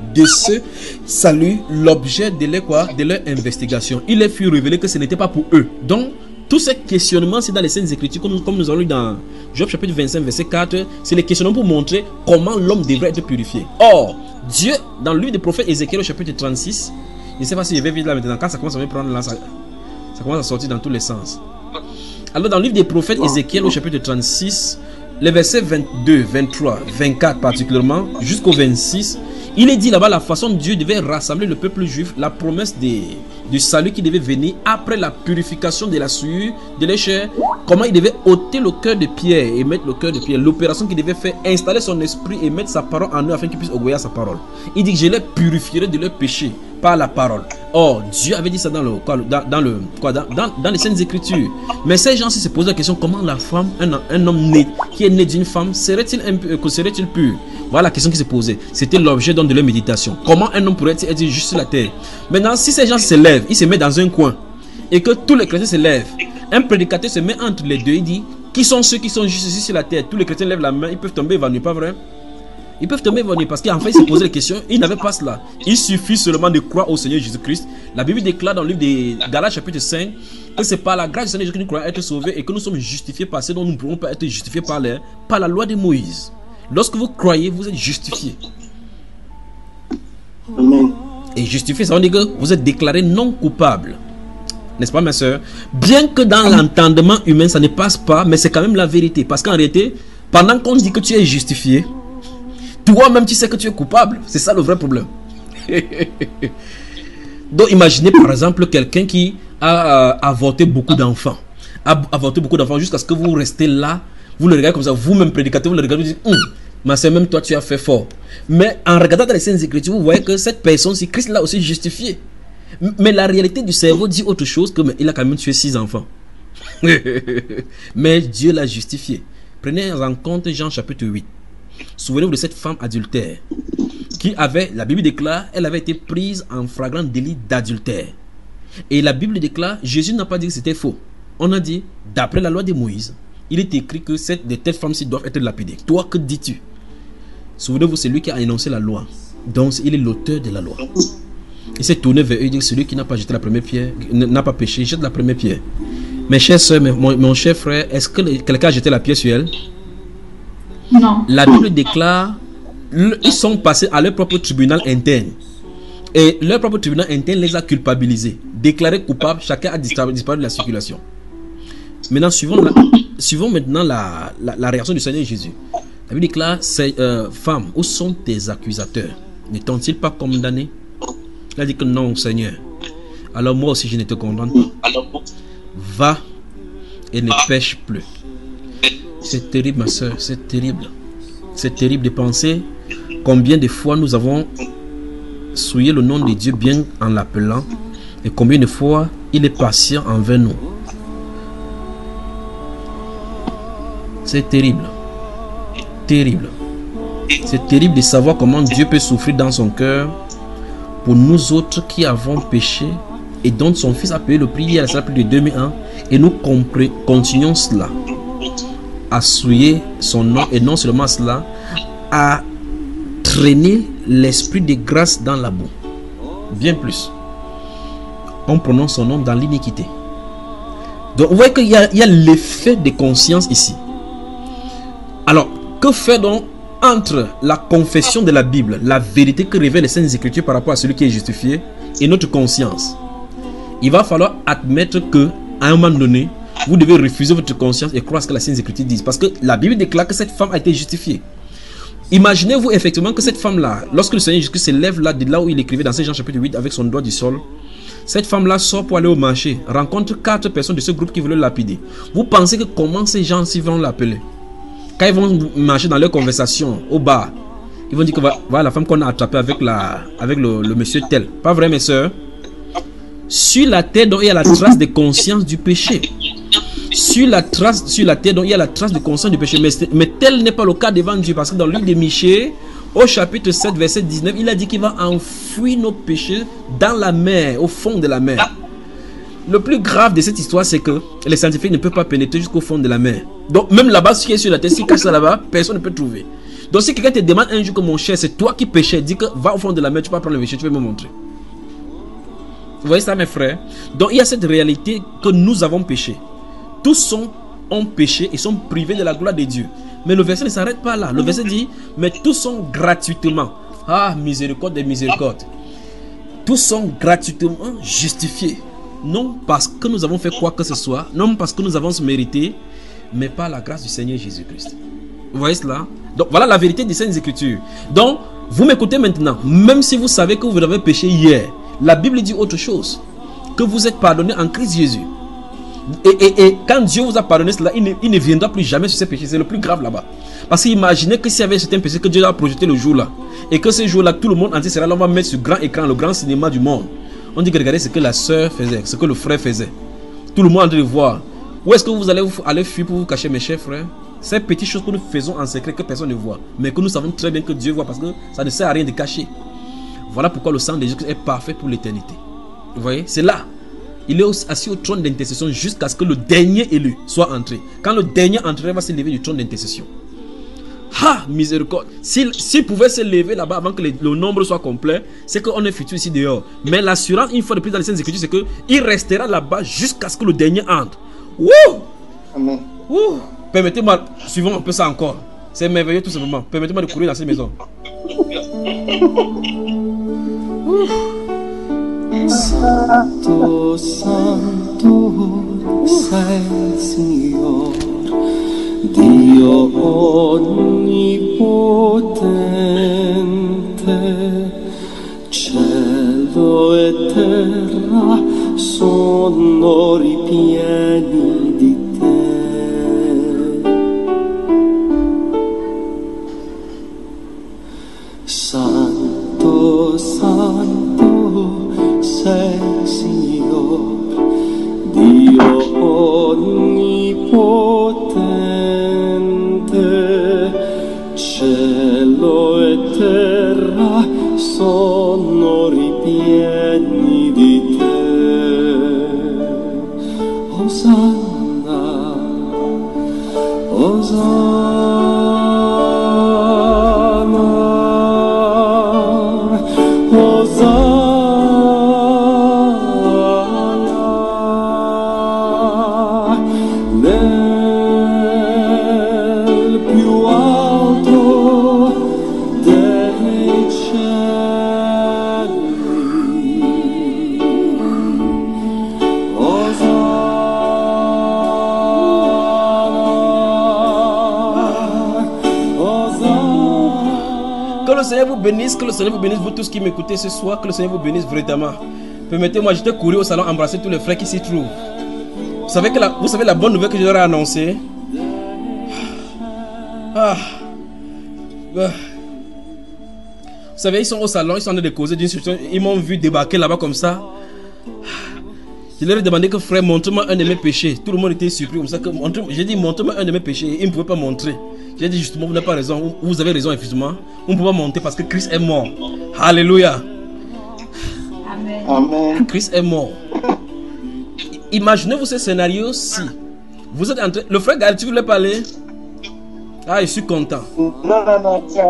l'objet de leur investigation. Il leur fut révélé que ce n'était pas pour eux. Donc tous ces questionnements, c'est dans les Saintes Écritures comme nous avons lu dans Job chapitre 25 verset 4. C'est les questionnements pour montrer comment l'homme devrait être purifié. Or Dieu, dans le livre des prophètes Ézéchiel au chapitre 36, je ne sais pas si je vais vite là maintenant, quand ça commence à me prendre là, ça commence à sortir dans tous les sens. Alors dans le livre des prophètes Ézéchiel au chapitre 36, les versets 22, 23, 24 particulièrement, jusqu'au 26, il est dit là-bas la façon dont Dieu devait rassembler le peuple juif, la promesse du salut qui devait venir après la purification de la souillure de leur chair, comment il devait ôter le cœur de pierre et mettre le cœur de pierre, l'opération qu'il devait faire, installer son esprit et mettre sa parole en eux afin qu'ils puissent obéir à sa parole. Il dit que je les purifierai de leurs péchés par la parole. Or, Dieu avait dit ça dans les Saintes Écritures. Mais ces gens-ci se posent la question, comment la femme, un homme né, qui est né d'une femme, serait-il pur? Voilà la question qui se posait. C'était l'objet de leur méditation. Comment un homme pourrait-il être juste sur la terre? Maintenant, si ces gens se lèvent, ils se mettent dans un coin, et que tous les chrétiens se lèvent, un prédicateur se met entre les deux, il dit, qui sont ceux qui sont juste ici sur la terre? Tous les chrétiens lèvent la main, ils peuvent tomber évanouis, pas vrai? Ils peuvent tomber évanouis parce qu'en fait ils se posaient les questions, ils n'avaient pas cela. Il suffit seulement de croire au Seigneur Jésus-Christ. La Bible déclare dans le livre de Galates chapitre 5 que c'est par la grâce du Seigneur Jésus-Christ que nous croyons être sauvés et que nous sommes justifiés par ce dont nous ne pouvons pas être justifiés par la loi de Moïse. Lorsque vous croyez, vous êtes justifié. Amen. Et justifié, ça veut dire que vous êtes déclaré non coupable. N'est-ce pas, ma soeur? Bien que dans l'entendement humain, ça ne passe pas, mais c'est quand même la vérité. Parce qu'en réalité, pendant qu'on dit que tu es justifié, toi-même tu sais que tu es coupable. C'est ça le vrai problème. Donc imaginez par exemple quelqu'un qui a avorté beaucoup d'enfants. Avorté beaucoup d'enfants jusqu'à ce que vous restez là. Vous le regardez comme ça, vous-même prédicateur, vous le regardez, vous dites, mais c'est même toi tu as fait fort. Mais en regardant dans les Saintes Écritures, vous voyez que cette personne-ci, Christ l'a aussi justifié. Mais la réalité du cerveau dit autre chose que mais il a quand même tué 6 enfants. Mais Dieu l'a justifié. Prenez en compte Jean chapitre 8. Souvenez-vous de cette femme adultère qui avait, la Bible déclare, elle avait été prise en flagrant délit d'adultère. Et la Bible déclare, Jésus n'a pas dit que c'était faux. On a dit, d'après la loi de Moïse, il est écrit que de telles femmes-ci doivent être lapidées. Toi, que dis-tu? Souvenez-vous, c'est lui qui a énoncé la loi. Donc, il est l'auteur de la loi. Il s'est tourné vers eux et dit, celui qui n'a pas jeté la première pierre, n'a pas péché, jette la première pierre. Mes chères soeurs, mon cher frère, est-ce que quelqu'un a jeté la pierre sur elle? Non. La Bible déclare, ils sont passés à leur propre tribunal interne. Et leur propre tribunal interne les a culpabilisés. Déclarés coupables, chacun a disparu de la circulation. Maintenant, suivons maintenant la réaction du Seigneur Jésus. La Bible déclare, femmes, où sont tes accusateurs? Ne t'ont-ils pas condamné? Il a dit que non, Seigneur. Alors moi aussi, je ne te condamne pas. Va et ne pêche plus. C'est terrible, ma soeur, c'est terrible. C'est terrible de penser combien de fois nous avons souillé le nom de Dieu bien en l'appelant et combien de fois il est patient envers nous. C'est terrible. Terrible. C'est terrible de savoir comment Dieu peut souffrir dans son cœur pour nous autres qui avons péché et dont son Fils a payé le prix il y a ça plus de 2000 ans et nous continuons cela, à souiller son nom et non seulement cela, à traîner l'esprit de grâce dans la boue. Bien plus, on prononce son nom dans l'iniquité. Donc vous voyez qu'il y a l'effet de conscience ici. Alors, que fait donc entre la confession de la Bible, la vérité que révèlent les Saintes Écritures par rapport à celui qui est justifié, et notre conscience? Il va falloir admettre que à un moment donné, vous devez refuser votre conscience et croire ce que les Saintes Écritures disent. Parce que la Bible déclare que cette femme a été justifiée. Imaginez-vous effectivement que cette femme-là, lorsque le Seigneur Jésus se lève là, de là où il écrivait dans Jean chapitre 8 avec son doigt du sol, cette femme-là sort pour aller au marché, rencontre 4 personnes de ce groupe qui veulent lapider. Vous pensez que comment ces gens-ci vont l'appeler? Quand ils vont marcher dans leur conversation au bar, ils vont dire que voilà la femme qu'on a attrapée avec le monsieur tel. Pas vrai, mes soeurs? Sur la terre, donc il y a la trace de conscience du péché. Sur la terre, donc il y a la trace de conscience du péché. Mais tel n'est pas le cas devant Dieu. Parce que dans l'île de Michée, au chapitre 7, verset 19, il a dit qu'il va enfouir nos péchés dans la mer, au fond de la mer. Le plus grave de cette histoire, c'est que les scientifiques ne peuvent pas pénétrer jusqu'au fond de la mer. Donc même là-bas, ce qui est sur la terre, si cache ça là-bas, personne ne peut trouver. Donc si quelqu'un te demande un jour que mon cher, c'est toi qui péchais, dis que va au fond de la mer, tu vas prendre le péché, tu vas me montrer. Vous voyez ça, mes frères? Donc il y a cette réalité que nous avons péché. Tous ont péché et sont privés de la gloire de Dieu. Mais le verset ne s'arrête pas là. Le verset dit, mais tous sont gratuitement. Ah, miséricorde des miséricordes. Tous sont gratuitement justifiés. Non parce que nous avons fait quoi que ce soit, non parce que nous avons mérité, mais par la grâce du Seigneur Jésus-Christ. Vous voyez cela? Donc voilà la vérité des Saintes Écritures. Donc, vous m'écoutez maintenant. Même si vous savez que vous avez péché hier, la Bible dit autre chose. Que vous êtes pardonné en Christ Jésus. Et quand Dieu vous a pardonné cela, il ne viendra plus jamais sur ces péchés. C'est le plus grave là-bas. Parce qu'imaginez que s'il y avait certains péchés que Dieu a projeté le jour là, et que ce jour là, tout le monde entier sera là, on va mettre sur grand écran, le grand cinéma du monde. On dit que regardez ce que la soeur faisait, ce que le frère faisait. Tout le monde a envie de voir. Où est-ce que vous allez fuir pour vous cacher, mes chers frères? Ces petites choses que nous faisons en secret que personne ne voit, mais que nous savons très bien que Dieu voit, parce que ça ne sert à rien de cacher. Voilà pourquoi le sang de Jésus est parfait pour l'éternité. Vous voyez, c'est là. Il est assis au trône d'intercession jusqu'à ce que le dernier élu soit entré. Quand le dernier entrera, va se lever du trône d'intercession. Ah, miséricorde. S'il pouvait se lever là-bas avant que le nombre soit complet, c'est qu'on est futur ici dehors. Mais l'assurance, une fois de plus dans les Saintes Écritures, c'est qu'il restera là-bas jusqu'à ce que le dernier entre. Wouh! Amen. Wouh! Permettez-moi, suivons un peu ça encore. C'est merveilleux tout simplement. Permettez-moi de courir dans cette maison. Santo, santo, sei il Signore, Dio onnipotente, cielo e terra sono ripieni di te. Santo, santo, sei il Signore, Dio onnipotente, cielo e terra sono ripieni di te. Osanna, Osanna, Osanna, nel più alto dei cieli. Que le Seigneur vous bénisse, que le Seigneur vous bénisse, vous tous qui m'écoutez ce soir, que le Seigneur vous bénisse vraiment. Permettez-moi, j'étais couru au salon embrasser tous les frères qui s'y trouvent. Vous savez la bonne nouvelle que je leur ai annoncée. Vous savez, ils sont au salon, ils sont en train de causer d'une situation. Ils m'ont vu débarquer là-bas comme ça. Je leur ai demandé que frère, montre-moi un de mes péchés. Tout le monde était surpris comme ça. J'ai dit, montre-moi un de mes péchés. Ils ne pouvaient pas montrer. J'ai dit, justement, vous n'avez pas raison. Vous avez raison, effectivement. On ne peut pas monter parce que Christ est mort. Alléluia. Amen. Amen. Christ est mort. Imaginez-vous ce scénario-ci. Vous êtes en train... Le frère Gaël, tu voulais parler? Ah, je suis content. Non, non, non, ça.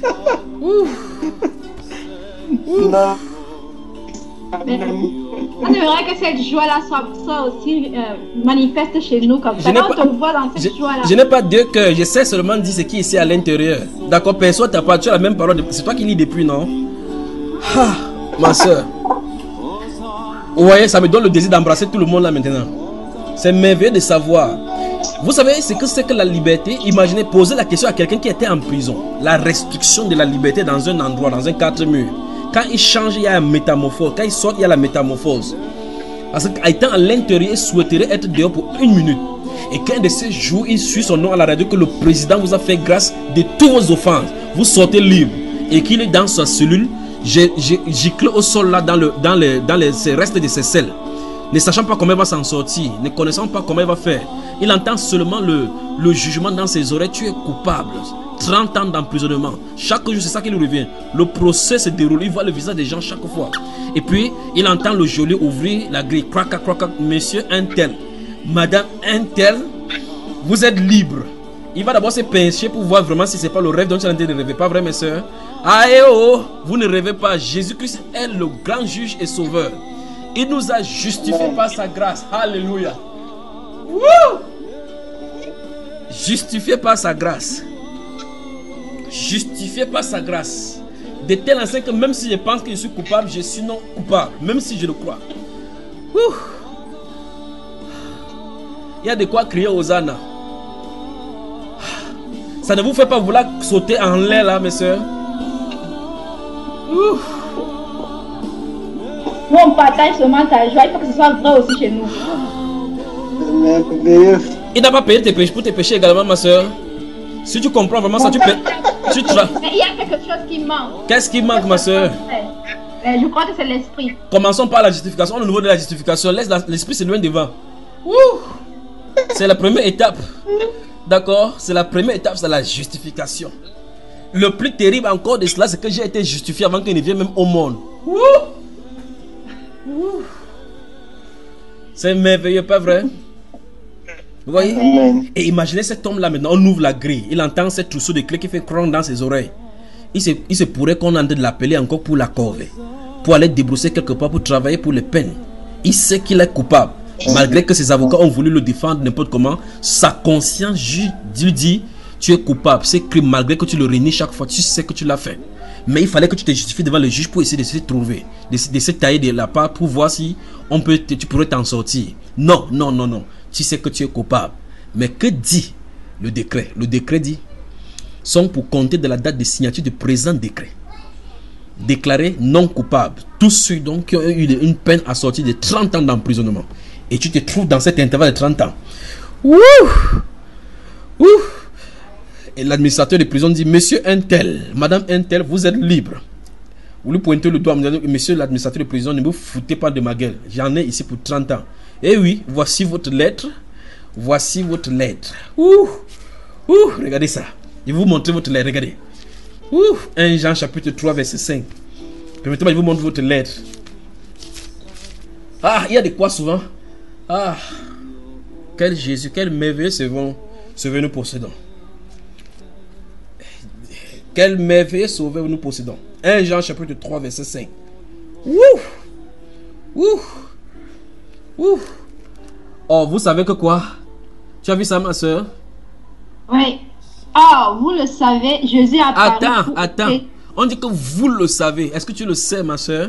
Non. Mais on aimerait que cette joie-là soit aussi manifeste chez nous comme ça. On te voit dans cette joie-là. Je n'ai pas deux cœurs, je sais seulement dire ce qui est ici à l'intérieur. D'accord, personne t'a pas, tu as la même parole. C'est toi qui lis depuis, non? Ah, ma soeur. Vous voyez, ça me donne le désir d'embrasser tout le monde là maintenant. C'est merveilleux de savoir. Vous savez ce que c'est que la liberté? Imaginez, poser la question à quelqu'un qui était en prison. La restriction de la liberté dans un endroit, dans un quatre murs. Quand il change, il y a une métamorphose. Quand il sort, il y a la métamorphose. Parce qu'étant à l'intérieur, il souhaiterait être dehors pour 1 minute. Et qu'un de ces jours, il suit son nom à la radio que le président vous a fait grâce de toutes vos offenses. Vous sortez libre. Et qu'il est dans sa cellule, gicle au sol là, dans les restes de ses selles. Ne sachant pas comment il va s'en sortir, ne connaissant pas comment il va faire. Il entend seulement le jugement dans ses oreilles. Tu es coupable. 30 ans d'emprisonnement. Chaque jour, c'est ça qui lui revient. Le procès se déroule. Il voit le visage des gens chaque fois. Et puis, il entend le geôlier ouvrir la grille. Crac, crac, crac. Monsieur un tel, madame un tel, vous êtes libre. Il va d'abord se pencher pour voir vraiment si ce n'est pas le rêve dont tu es en train de rêver. Pas vrai, mes soeurs? Ah, eh oh, vous ne rêvez pas. Jésus-Christ est le grand juge et sauveur. Il nous a justifiés par sa grâce. Alléluia. Woo! Justifié par sa grâce. Justifié par sa grâce. De tel enseigne que même si je pense que je suis coupable, je suis non coupable. Même si je le crois. Ouh. Il y a de quoi crier Hosanna. Ça ne vous fait pas vouloir sauter en l'air là, mes soeurs? Ouh. Nous on partage seulement ta joie. Il faut que ce soit vrai aussi chez nous. Merveilleux. Il n'a pas payé tes péchés pour tes péchés également, ma soeur. Si tu comprends vraiment ça, tu peux. Mais il y a quelque chose qui manque. Qu'est-ce qui manque, ma soeur? Je crois que c'est l'esprit. Commençons par la justification. Au niveau de la justification, laisse l'esprit se loin devant. C'est la première étape. D'accord? C'est la première étape, c'est la justification. Le plus terrible encore de cela, c'est que j'ai été justifié avant qu'il ne vienne même au monde. C'est merveilleux, pas vrai? Vous voyez? Amen. Et imaginez cet homme-là maintenant, on ouvre la grille. Il entend cette trousseau de clés qui fait cron dans ses oreilles. Il se pourrait qu'on ait de l'appeler encore pour la corvée. Pour aller débrousser quelque part pour travailler pour les peines. Il sait qu'il est coupable. Malgré que ses avocats ont voulu le défendre n'importe comment, sa conscience lui dit, Tu es coupable. C'est crime, malgré que tu le renies chaque fois, tu sais que tu l'as fait. Mais il fallait que tu te justifies devant le juge pour essayer de se trouver, de se tailler de la part pour voir si tu pourrais t'en sortir. Non, non, non, non. Tu sais que tu es coupable. Mais que dit le décret? Le décret dit, sont pour compter de la date de signature du présent décret. Déclaré non coupable. Tous ceux donc qui ont eu une peine assortie de 30 ans d'emprisonnement. Et tu te trouves dans cet intervalle de 30 ans. Ouh! Ouh! Et l'administrateur de prison dit, monsieur Intel, madame Intel, vous êtes libre. Vous lui pointez le doigt, monsieur l'administrateur de prison, ne vous foutez pas de ma gueule. J'en ai ici pour 30 ans. Et oui, voici votre lettre. Voici votre lettre. Ouh! Ouh! Regardez ça. Je vais vous montrer votre lettre, regardez. Ouh! 1 Jean chapitre 3 verset 5. Permettez-moi de vous montrer votre lettre. Ah, il y a de quoi souvent. Ah! Quel Jésus, quel merveilleux sauveur nous possédons. Quel merveilleux sauveur nous possédons. 1 Jean chapitre 3 verset 5. Ouh! Ouh! Ouh! Oh, vous savez que quoi? Tu as vu ça, ma soeur? Oui. Oh, vous le savez, Jésus a parlé. Attends. On dit que vous le savez. Est-ce que tu le sais, ma soeur?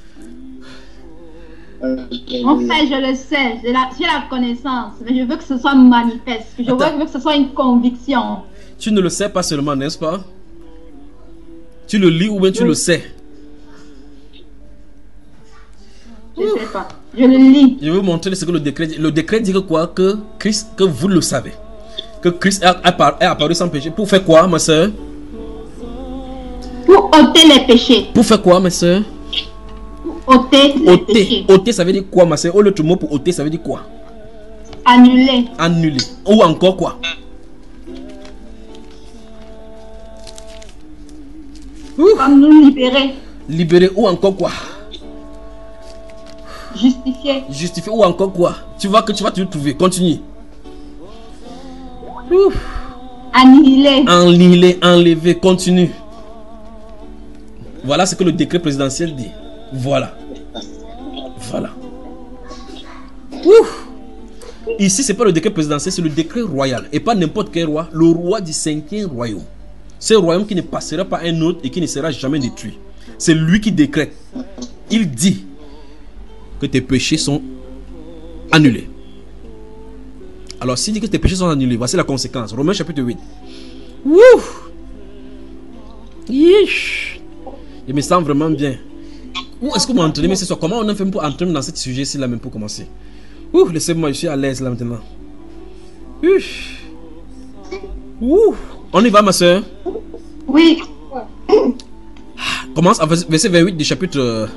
En fait, je le sais. J'ai la connaissance. Mais je veux que ce soit manifeste. Je veux que ce soit une conviction. Tu ne le sais pas seulement, n'est-ce pas? Tu le lis ou bien tu le sais? Je ne sais pas. Je le lis. Je vais vous montrer ce que le décret dit. Le décret dit que quoi? Que Christ, que vous le savez. Que Christ est apparu sans péché. Pour faire quoi, ma soeur? Pour ôter les péchés. Pour faire quoi, ma soeur? Ôter les péchés. Ôter, ça veut dire quoi, ma soeur? Oh, l'autre mot pour ôter, ça veut dire quoi? Annuler. Annuler. Ou encore quoi? Comme nous libérer. Libérer ou encore quoi? Justifier. Justifier ou encore quoi? Tu vois que tu vas te trouver. Continue. Annihiler. Annihiler, enlever, continue. Voilà ce que le décret présidentiel dit. Voilà. Voilà. Ici, c'est pas le décret présidentiel, c'est le décret royal. Et pas n'importe quel roi. Le roi du 5e royaume. C'est un royaume qui ne passera pas un autre et qui ne sera jamais détruit. C'est lui qui décrète. Il dit que tes péchés sont annulés. Alors, s'il dit que tes péchés sont annulés, voici la conséquence. Romains chapitre 8. Wouh! Yish! Je me sens vraiment bien. Où est-ce que vous m'entraînez ce soir? Comment on a fait pour entraîner dans ce sujet-ci là même pour commencer? Ouh, laissez-moi, je suis à l'aise là maintenant. Ouh! On y va, ma soeur? Oui. Commence à verset 28 du chapitre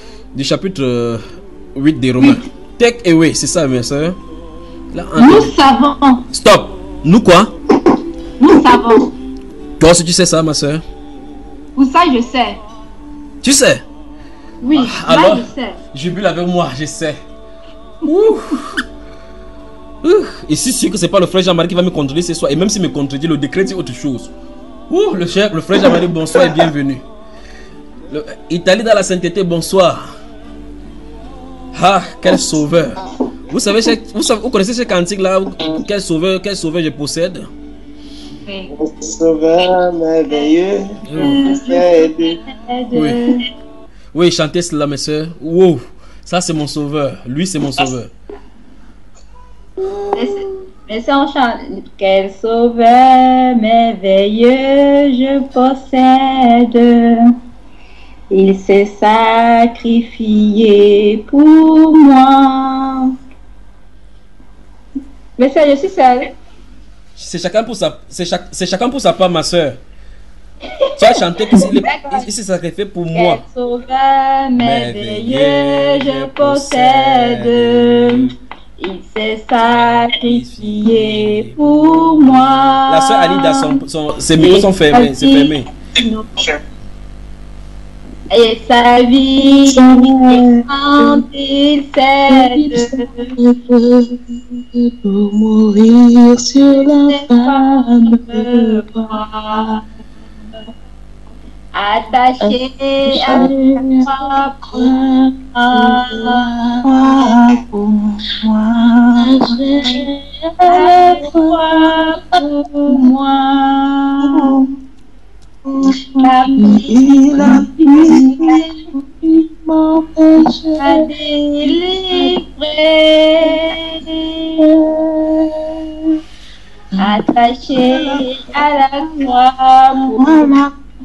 8 des Romains. Take away, c'est ça, ma soeur? Là, nous savons. Stop. Nous quoi? Nous savons. Toi aussi tu sais ça, ma soeur? Pour ça, je sais. Tu sais? Oui, alors, moi, je sais. Jubile avec moi, je sais. Et si c'est que c'est pas le frère Jean-Marie qui va me contredire ce soir, et même s'il me contredit, le décret dit autre chose. Le frère Jean-Marie, bonsoir et bienvenue. Italie dans la sainteté, bonsoir. Ah, quel sauveur. Vous savez, vous connaissez ce cantique là? Quel sauveur je possède? Oui. Sauveur merveilleux. Oui. Oui, chantez cela, mes soeurs. Wow, ça c'est mon sauveur. Lui, c'est mon sauveur. Mais si on chante, quel sauveur merveilleux je possède. Il s'est sacrifié pour moi. Mais ça, je suis seule. C'est chacun pour sa part, ma soeur. Tu as chanté qu'il s'est sacrifié pour moi. Quel sauveur merveilleux je possède. Il s'est sacrifié pour moi. La soeur Alida, ses micros sont fermés. C'est fermé. Et sa vie quand il cède pour mourir sur la femme. attaché à la croix pour moi, il a pris mon péché, a délivré, attaché à la croix pour moi.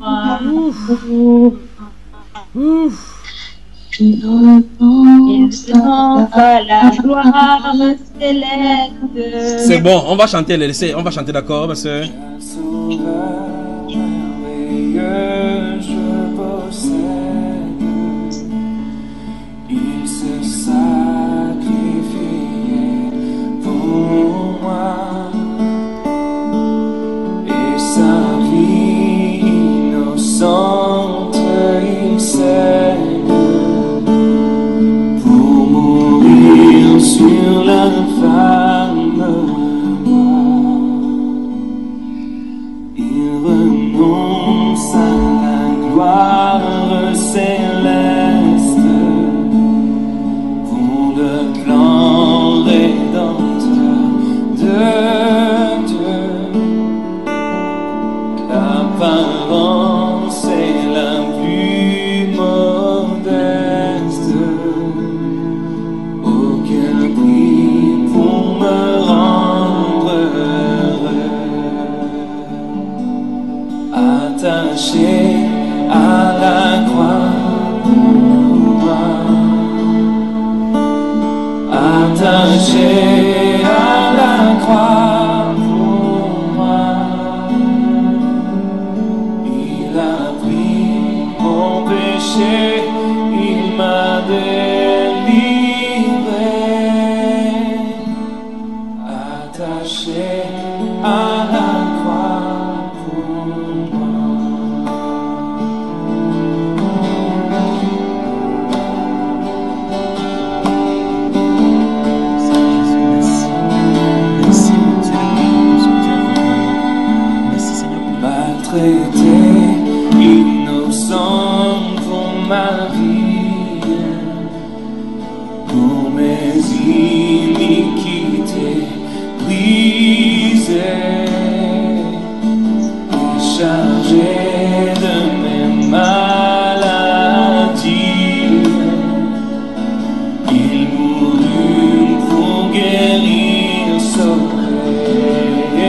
Il renonce à la gloire céleste. C'est bon, on va chanter, on va chanter, d'accord, ma soeur? Je possède, il se sacrifiait pour moi, et sa vie innocente il cède pour mourir sur l'infâme croix. Il renonce à la gloire céleste pour le plan rédempteur de Dieu. L'apparence est la plus modeste, aucun prix pour me rendre heureux. Attaché à la croix pour moi, attaché à la croix pour moi, il a pris mon péché, il m'a délivré, attaché à la croix pour moi. Maltraité, innocent pour ma vie, pour mes iniquités brisées, chargé de mes maladies, il mourut pour guérir, sauver,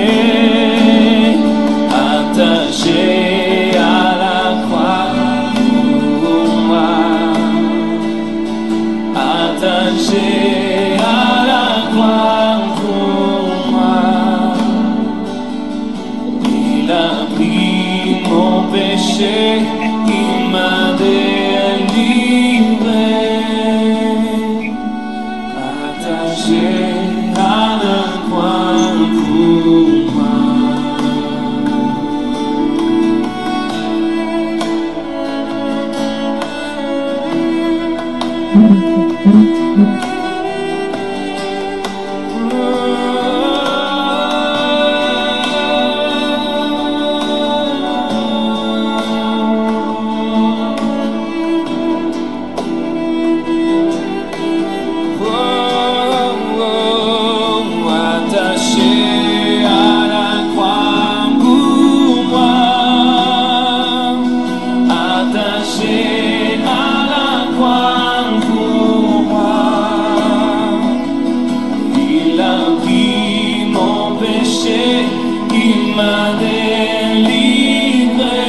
attaché à la croix pour moi, attaché à la croix pour moi. Il a pris mon péché, il m'a délivré, attaché à la croix pour moi. Attaché à la croix pour moi, attaché à la croix pour moi, il a pris mon péché, il m'a délivré,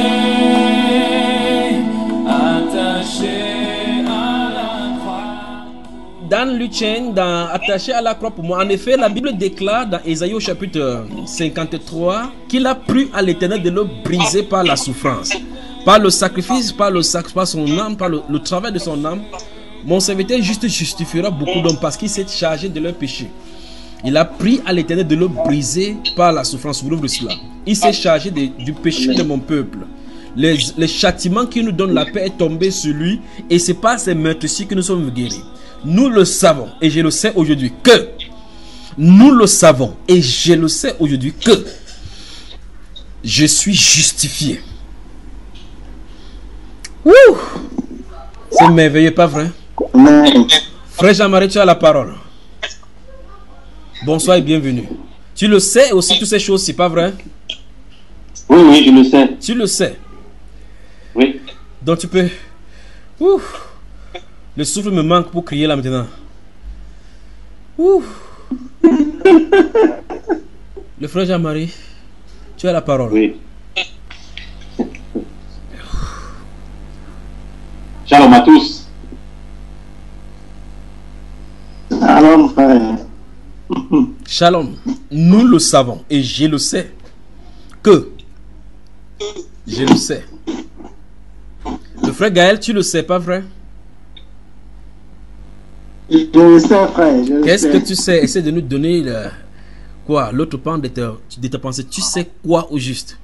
attaché à la croix. Dan Lucien, attaché à la croix pour moi. En effet, la Bible déclare dans Ésaïe au chapitre 53 qu'il a plu à l'Éternel de le briser par la souffrance, par le sacrifice, par son âme, par le travail de son âme. Mon serviteur juste justifiera beaucoup d'hommes parce qu'il s'est chargé de leur péché. Il a pris à l'Éternel de le briser par la souffrance. Vous ouvrez cela. Il s'est chargé du péché de mon peuple. Le châtiment qui nous donne la paix est tombé sur lui, et c'est par ces meurtres-ci que nous sommes guéris. Nous le savons, et je le sais aujourd'hui que nous le savons, et je le sais aujourd'hui que je suis justifié. Ouh! C'est merveilleux, pas vrai? Frère Jean-Marie, tu as la parole. Bonsoir et bienvenue. Tu le sais aussi, toutes ces choses, c'est pas vrai? Oui, oui, je le sais. Tu le sais? Oui. Donc tu peux... Ouh! Le souffle me manque pour crier là maintenant. Ouh! Le frère Jean-Marie, tu as la parole. Oui. Shalom à tous. Shalom, frère. Shalom. Nous le savons et je le sais. Je le sais. Le frère Gaël, tu le sais, pas vrai? Je le sais, frère. Qu'est-ce que tu sais? Essaie de nous donner quoi? L'autre pan de ta pensée. Tu sais quoi au juste?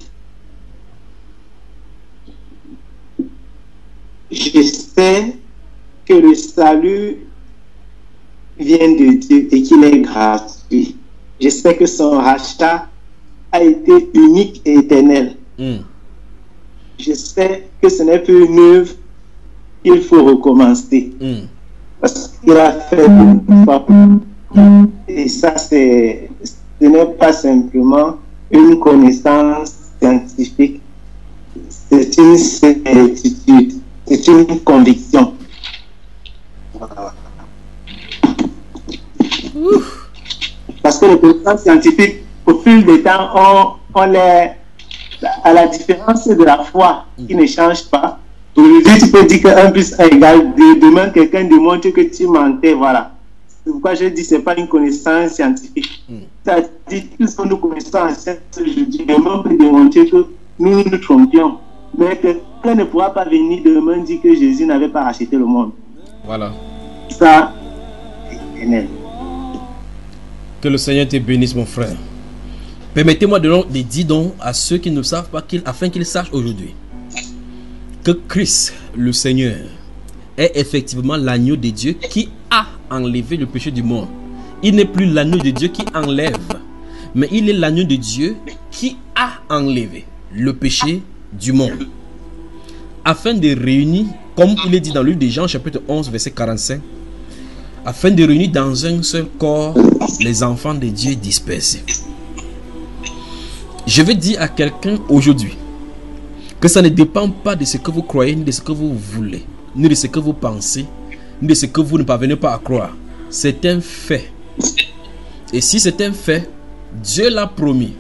Je sais que le salut vient de Dieu et qu'il est gratuit. Je sais que son rachat a été unique et éternel. Je sais que ce n'est plus une œuvre qu'il faut recommencer. Parce qu'il a fait une fois. Et ça, ce n'est pas simplement une connaissance scientifique. C'est une certitude. C'est une conviction. Parce que les connaissances scientifiques, au fil du temps, on les... À la différence de la foi qui ne change pas, aujourd'hui tu peux dire que 1 plus 1 égale 2, demain quelqu'un démontre que tu mentais, voilà. C'est pourquoi je dis que ce n'est pas une connaissance scientifique. C'est-à-dire que ce que nous connaissons en science aujourd'hui, demain on peut démontrer que nous nous trompions. Mais quelqu'un ne pourra pas venir demain dire que Jésus n'avait pas racheté le monde. Voilà. Ça, c'est éternel. Que le Seigneur te bénisse, mon frère. Permettez-moi de dire donc à ceux qui ne savent pas, afin qu'ils sachent aujourd'hui que Christ, le Seigneur, est effectivement l'agneau de Dieu qui a enlevé le péché du monde. Il n'est plus l'agneau de Dieu qui enlève, mais il est l'agneau de Dieu qui a enlevé le péché du monde. Afin de réunir, comme il est dit dans le livre de Jean, chapitre 11, verset 45, afin de réunir dans un seul corps les enfants de Dieu dispersés. Je veux dire à quelqu'un aujourd'hui que ça ne dépend pas de ce que vous croyez, ni de ce que vous voulez, ni de ce que vous pensez, ni de ce que vous ne parvenez pas à croire. C'est un fait. Et si c'est un fait, Dieu l'a promis.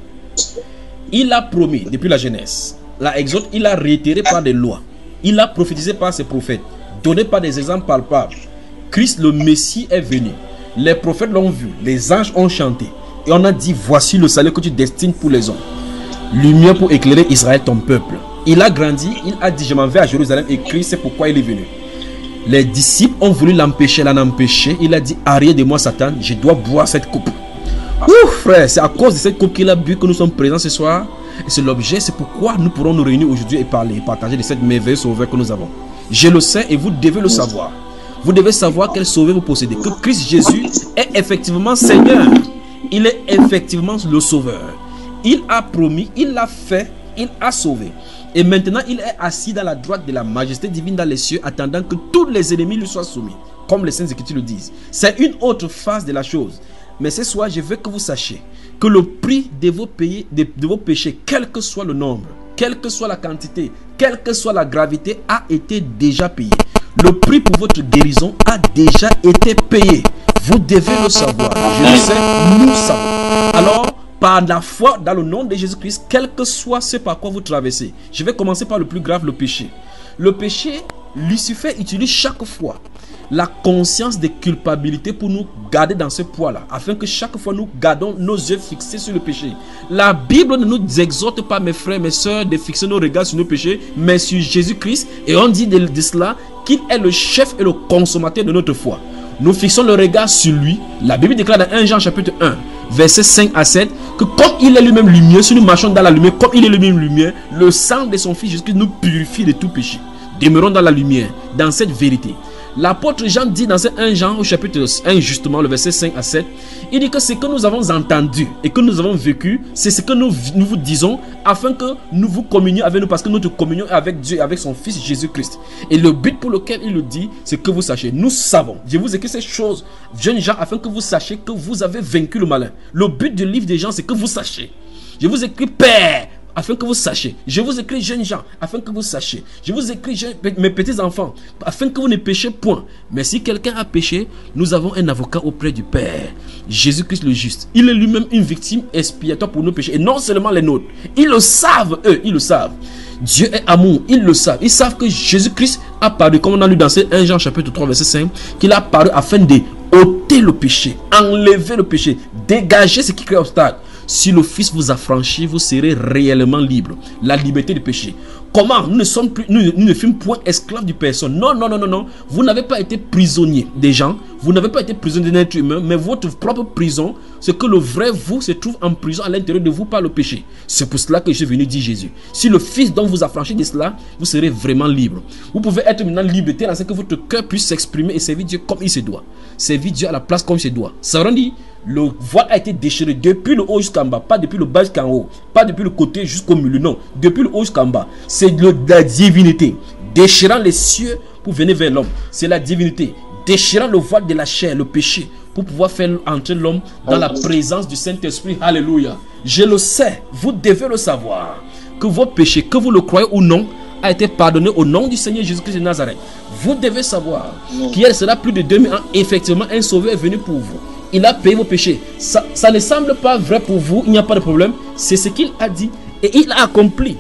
Il a promis depuis la Genèse. La Exode, il a réitéré par des lois. Il a prophétisé par ses prophètes, donné par des exemples palpables. Christ le Messie est venu. Les prophètes l'ont vu, les anges ont chanté. Et on a dit, voici le salut que tu destines pour les hommes. Lumière pour éclairer Israël, ton peuple. Il a grandi, il a dit, je m'en vais à Jérusalem. Et Christ, c'est pourquoi il est venu. Les disciples ont voulu l'empêcher, l'en empêcher. Il a dit, arrière de moi Satan, je dois boire cette coupe. Ouh frère, c'est à cause de cette coupe qu'il a bu que nous sommes présents ce soir. Et c'est l'objet, c'est pourquoi nous pourrons nous réunir aujourd'hui et parler, partager de cette merveilleuse sauveur que nous avons. Je le sais et vous devez le savoir. Vous devez savoir quel sauveur vous possédez. Que Christ Jésus est effectivement Seigneur. Il est effectivement le sauveur. Il a promis, il l'a fait, il a sauvé. Et maintenant, il est assis dans la droite de la majesté divine dans les cieux, attendant que tous les ennemis lui soient soumis. Comme les Saintes Écritures le disent. C'est une autre phase de la chose. Mais ce soir, je veux que vous sachiez que le prix de vos péchés, quel que soit le nombre, quelle que soit la quantité, quelle que soit la gravité, a été déjà payé. Le prix pour votre guérison a déjà été payé. Vous devez le savoir. Je le sais, nous savons. Alors, par la foi dans le nom de Jésus-Christ, quel que soit ce par quoi vous traversez, je vais commencer par le plus grave, le péché. Le péché, Lucifer utilise chaque fois la conscience de culpabilité pour nous garder dans ce poids-là, afin que chaque fois nous gardons nos yeux fixés sur le péché. La Bible ne nous exhorte pas, mes frères, mes soeurs, de fixer nos regards sur nos péchés, mais sur Jésus-Christ. Et on dit de cela qu'il est le chef et le consommateur de notre foi. Nous fixons le regard sur lui. La Bible déclare dans 1 Jean chapitre 1, versets 5 à 7, que comme il est lui-même lumière, si nous marchons dans la lumière, comme il est lui-même lumière, le sang de son Fils Jésus-Christ nous purifie de tout péché. Demeurons dans la lumière, dans cette vérité. L'apôtre Jean dit dans 1 Jean au chapitre 1 justement, le verset 5 à 7, il dit que ce que nous avons entendu et que nous avons vécu, c'est ce que nous vous disons afin que nous vous communions avec nous, parce que notre communion est avec Dieu et avec son Fils Jésus-Christ. Et le but pour lequel il le dit, c'est que vous sachiez, nous savons, je vous écris ces choses, jeunes gens, afin que vous sachiez que vous avez vaincu le malin. Le but du livre des gens, c'est que vous sachiez. Je vous écris Père, afin que vous sachiez. Je vous écris jeunes gens, afin que vous sachiez. Je vous écris mes petits enfants, afin que vous ne péchez point. Mais si quelqu'un a péché, nous avons un avocat auprès du Père, Jésus-Christ le juste. Il est lui-même une victime expiatoire pour nos péchés, et non seulement les nôtres. Ils le savent, eux, ils le savent. Dieu est amour, ils le savent. Ils savent que Jésus-Christ a paru, comme on a lu dans 1 Jean chapitre 3 verset 5, qu'il a paru afin de ôter le péché, enlever le péché, dégager ce qui crée obstacle. Si le Fils vous affranchit, vous serez réellement libre. La liberté du péché. Comment? Nous ne sommes plus, nous ne sommes point esclaves du personne. Non, non, non, non, non. Vous n'avez pas été prisonnier des gens. Vous n'avez pas été prisonnier d'un être humain. Mais votre propre prison, c'est que le vrai vous se trouve en prison à l'intérieur de vous par le péché. C'est pour cela que je suis venu, dit Jésus. Si le Fils donc vous affranchit de cela, vous serez vraiment libre. Vous pouvez être maintenant libre, tel que votre cœur puisse s'exprimer et servir Dieu comme il se doit. Servir Dieu à la place comme il se doit. Ça veut dire, le voile a été déchiré depuis le haut jusqu'en bas, pas depuis le bas jusqu'en haut, pas depuis le côté jusqu'au milieu, non, depuis le haut jusqu'en bas. C'est la divinité déchirant les cieux pour venir vers l'homme. C'est la divinité déchirant le voile de la chair, le péché, pour pouvoir faire entrer l'homme dans la présence du Saint-Esprit. Alléluia. Je le sais, vous devez le savoir, que vos péchés, que vous le croyez ou non, a été pardonné au nom du Seigneur Jésus-Christ de Nazareth. Vous devez savoir qu'il y a cela plus de 2000 ans, effectivement, un sauveur est venu pour vous. Il a payé vos péchés. Ça ne semble pas vrai pour vous, il n'y a pas de problème. C'est ce qu'il a dit et il a accompli.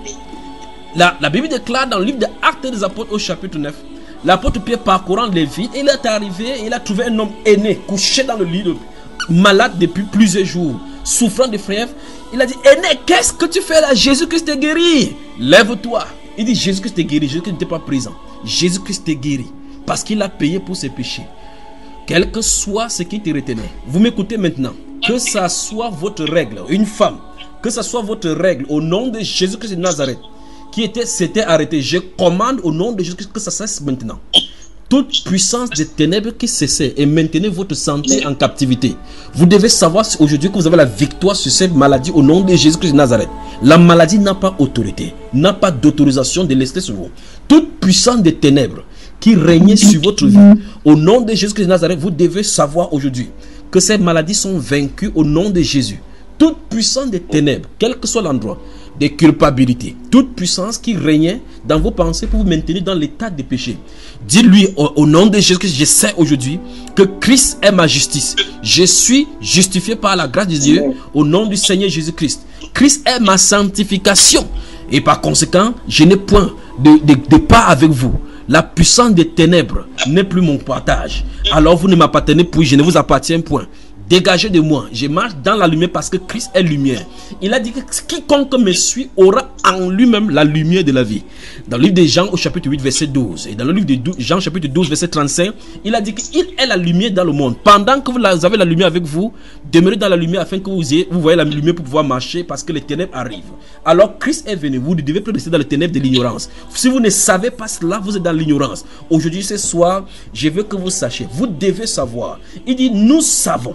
La Bible déclare dans le livre des Actes des Apôtres au chapitre 9, l'apôtre Pierre parcourant les villes, il est arrivé, il a trouvé un homme aîné, couché dans le lit, malade depuis plusieurs jours, souffrant de fièvre. Il a dit, aîné, qu'est-ce que tu fais là? Jésus-Christ t'est guéri. Lève-toi. Il dit, Jésus-Christ t'est guéri. Jésus-Christ n'était pas présent. Jésus-Christ t'est guéri parce qu'il a payé pour ses péchés. Quel que soit ce qui te retenait. Vous m'écoutez maintenant. Que ça soit votre règle, une femme, que ça soit votre règle, au nom de Jésus-Christ de Nazareth, qui s'était arrêté, je commande au nom de Jésus-Christ que ça cesse maintenant. Toute puissance des ténèbres qui cessait et maintenez votre santé en captivité. Vous devez savoir aujourd'hui que vous avez la victoire sur cette maladie au nom de Jésus-Christ de Nazareth. La maladie n'a pas autorité, n'a pas d'autorisation de rester sur vous. Toute puissance des ténèbres qui régnait sur votre vie, au nom de Jésus-Christ de Nazareth, vous devez savoir aujourd'hui que ces maladies sont vaincues au nom de Jésus. Toute puissance des ténèbres, quel que soit l'endroit, des culpabilités, toute puissance qui régnait dans vos pensées pour vous maintenir dans l'état de péché. Dis-lui au nom de Jésus-Christ, je sais aujourd'hui que Christ est ma justice. Je suis justifié par la grâce de Dieu au nom du Seigneur Jésus-Christ. Christ est ma sanctification et par conséquent, je n'ai point de part avec vous. La puissance des ténèbres n'est plus mon partage. Alors vous ne m'appartenez plus, je ne vous appartiens point. Dégagez de moi, je marche dans la lumière parce que Christ est lumière. Il a dit que quiconque me suit aura en lui-même la lumière de la vie. Dans le livre de Jean au chapitre 8 verset 12 et dans le livre de Jean chapitre 12 verset 35, il a dit qu'il est la lumière dans le monde. Pendant que vous avez la lumière avec vous, demeurez dans la lumière afin que vous voyez la lumière pour pouvoir marcher parce que les ténèbres arrivent. Alors Christ est venu, vous ne devez plus rester dans les ténèbres de l'ignorance. Si vous ne savez pas cela, vous êtes dans l'ignorance. Aujourd'hui, ce soir, je veux que vous sachiez, vous devez savoir. Il dit, nous savons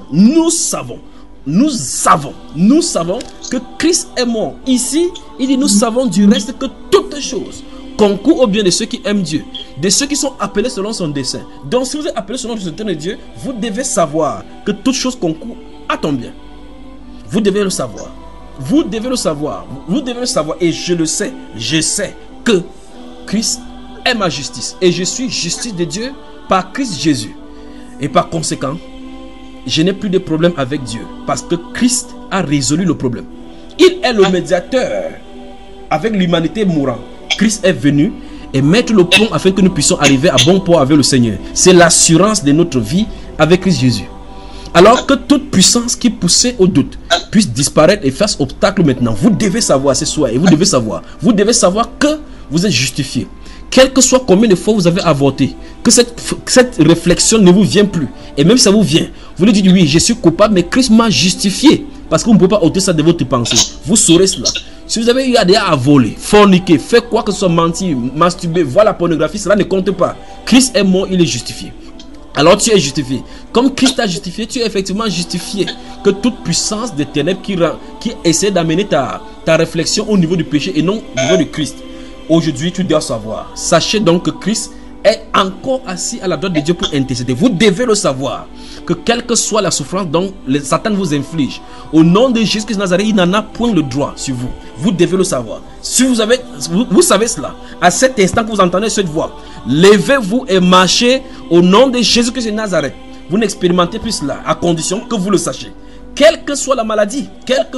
que Christ est mort. Ici, il dit, nous savons du reste que toutes choses concourent au bien de ceux qui aiment Dieu, de ceux qui sont appelés selon son dessein. Donc, si vous êtes appelés selon le dessein de Dieu, vous devez savoir que toutes choses concourent à ton bien. Vous devez le savoir. Vous devez le savoir. Vous devez le savoir. Et je le sais. Je sais que Christ est ma justice. Et je suis justice de Dieu par Christ Jésus. Et par conséquent, je n'ai plus de problème avec Dieu parce que Christ a résolu le problème. Il est le médiateur avec l'humanité mourante. Christ est venu et mettre le pont afin que nous puissions arriver à bon port avec le Seigneur. C'est l'assurance de notre vie avec Christ Jésus. Alors que toute puissance qui poussait au doute puisse disparaître et fasse obstacle maintenant. Vous devez savoir ce soir et vous devez savoir que vous êtes justifié. Quel que soit combien de fois vous avez avorté, que cette réflexion ne vous vient plus. Et même si ça vous vient, vous lui dites oui, je suis coupable, mais Christ m'a justifié. Parce que vous ne pouvez pas ôter ça de votre pensée. Vous saurez cela. Si vous avez eu à voler, forniquer, faire quoi que ce soit, mentir, masturber, voir la pornographie, cela ne compte pas. Christ est mort, il est justifié. Alors tu es justifié. Comme Christ t'a justifié, tu es effectivement justifié. Que toute puissance des ténèbres qui essaie d'amener ta réflexion au niveau du péché et non au niveau de Christ. Aujourd'hui, tu dois savoir. Sachez donc que Christ est encore assis à la droite de Dieu pour intercéder. Vous devez le savoir. Que quelle que soit la souffrance dont Satan vous inflige, au nom de Jésus Christ de Nazareth, il n'en a point le droit sur vous. Vous devez le savoir. Si vous savez cela, à cet instant que vous entendez cette voix, levez-vous et marchez au nom de Jésus Christ de Nazareth. Vous n'expérimentez plus cela, à condition que vous le sachiez. Quelle que soit la maladie,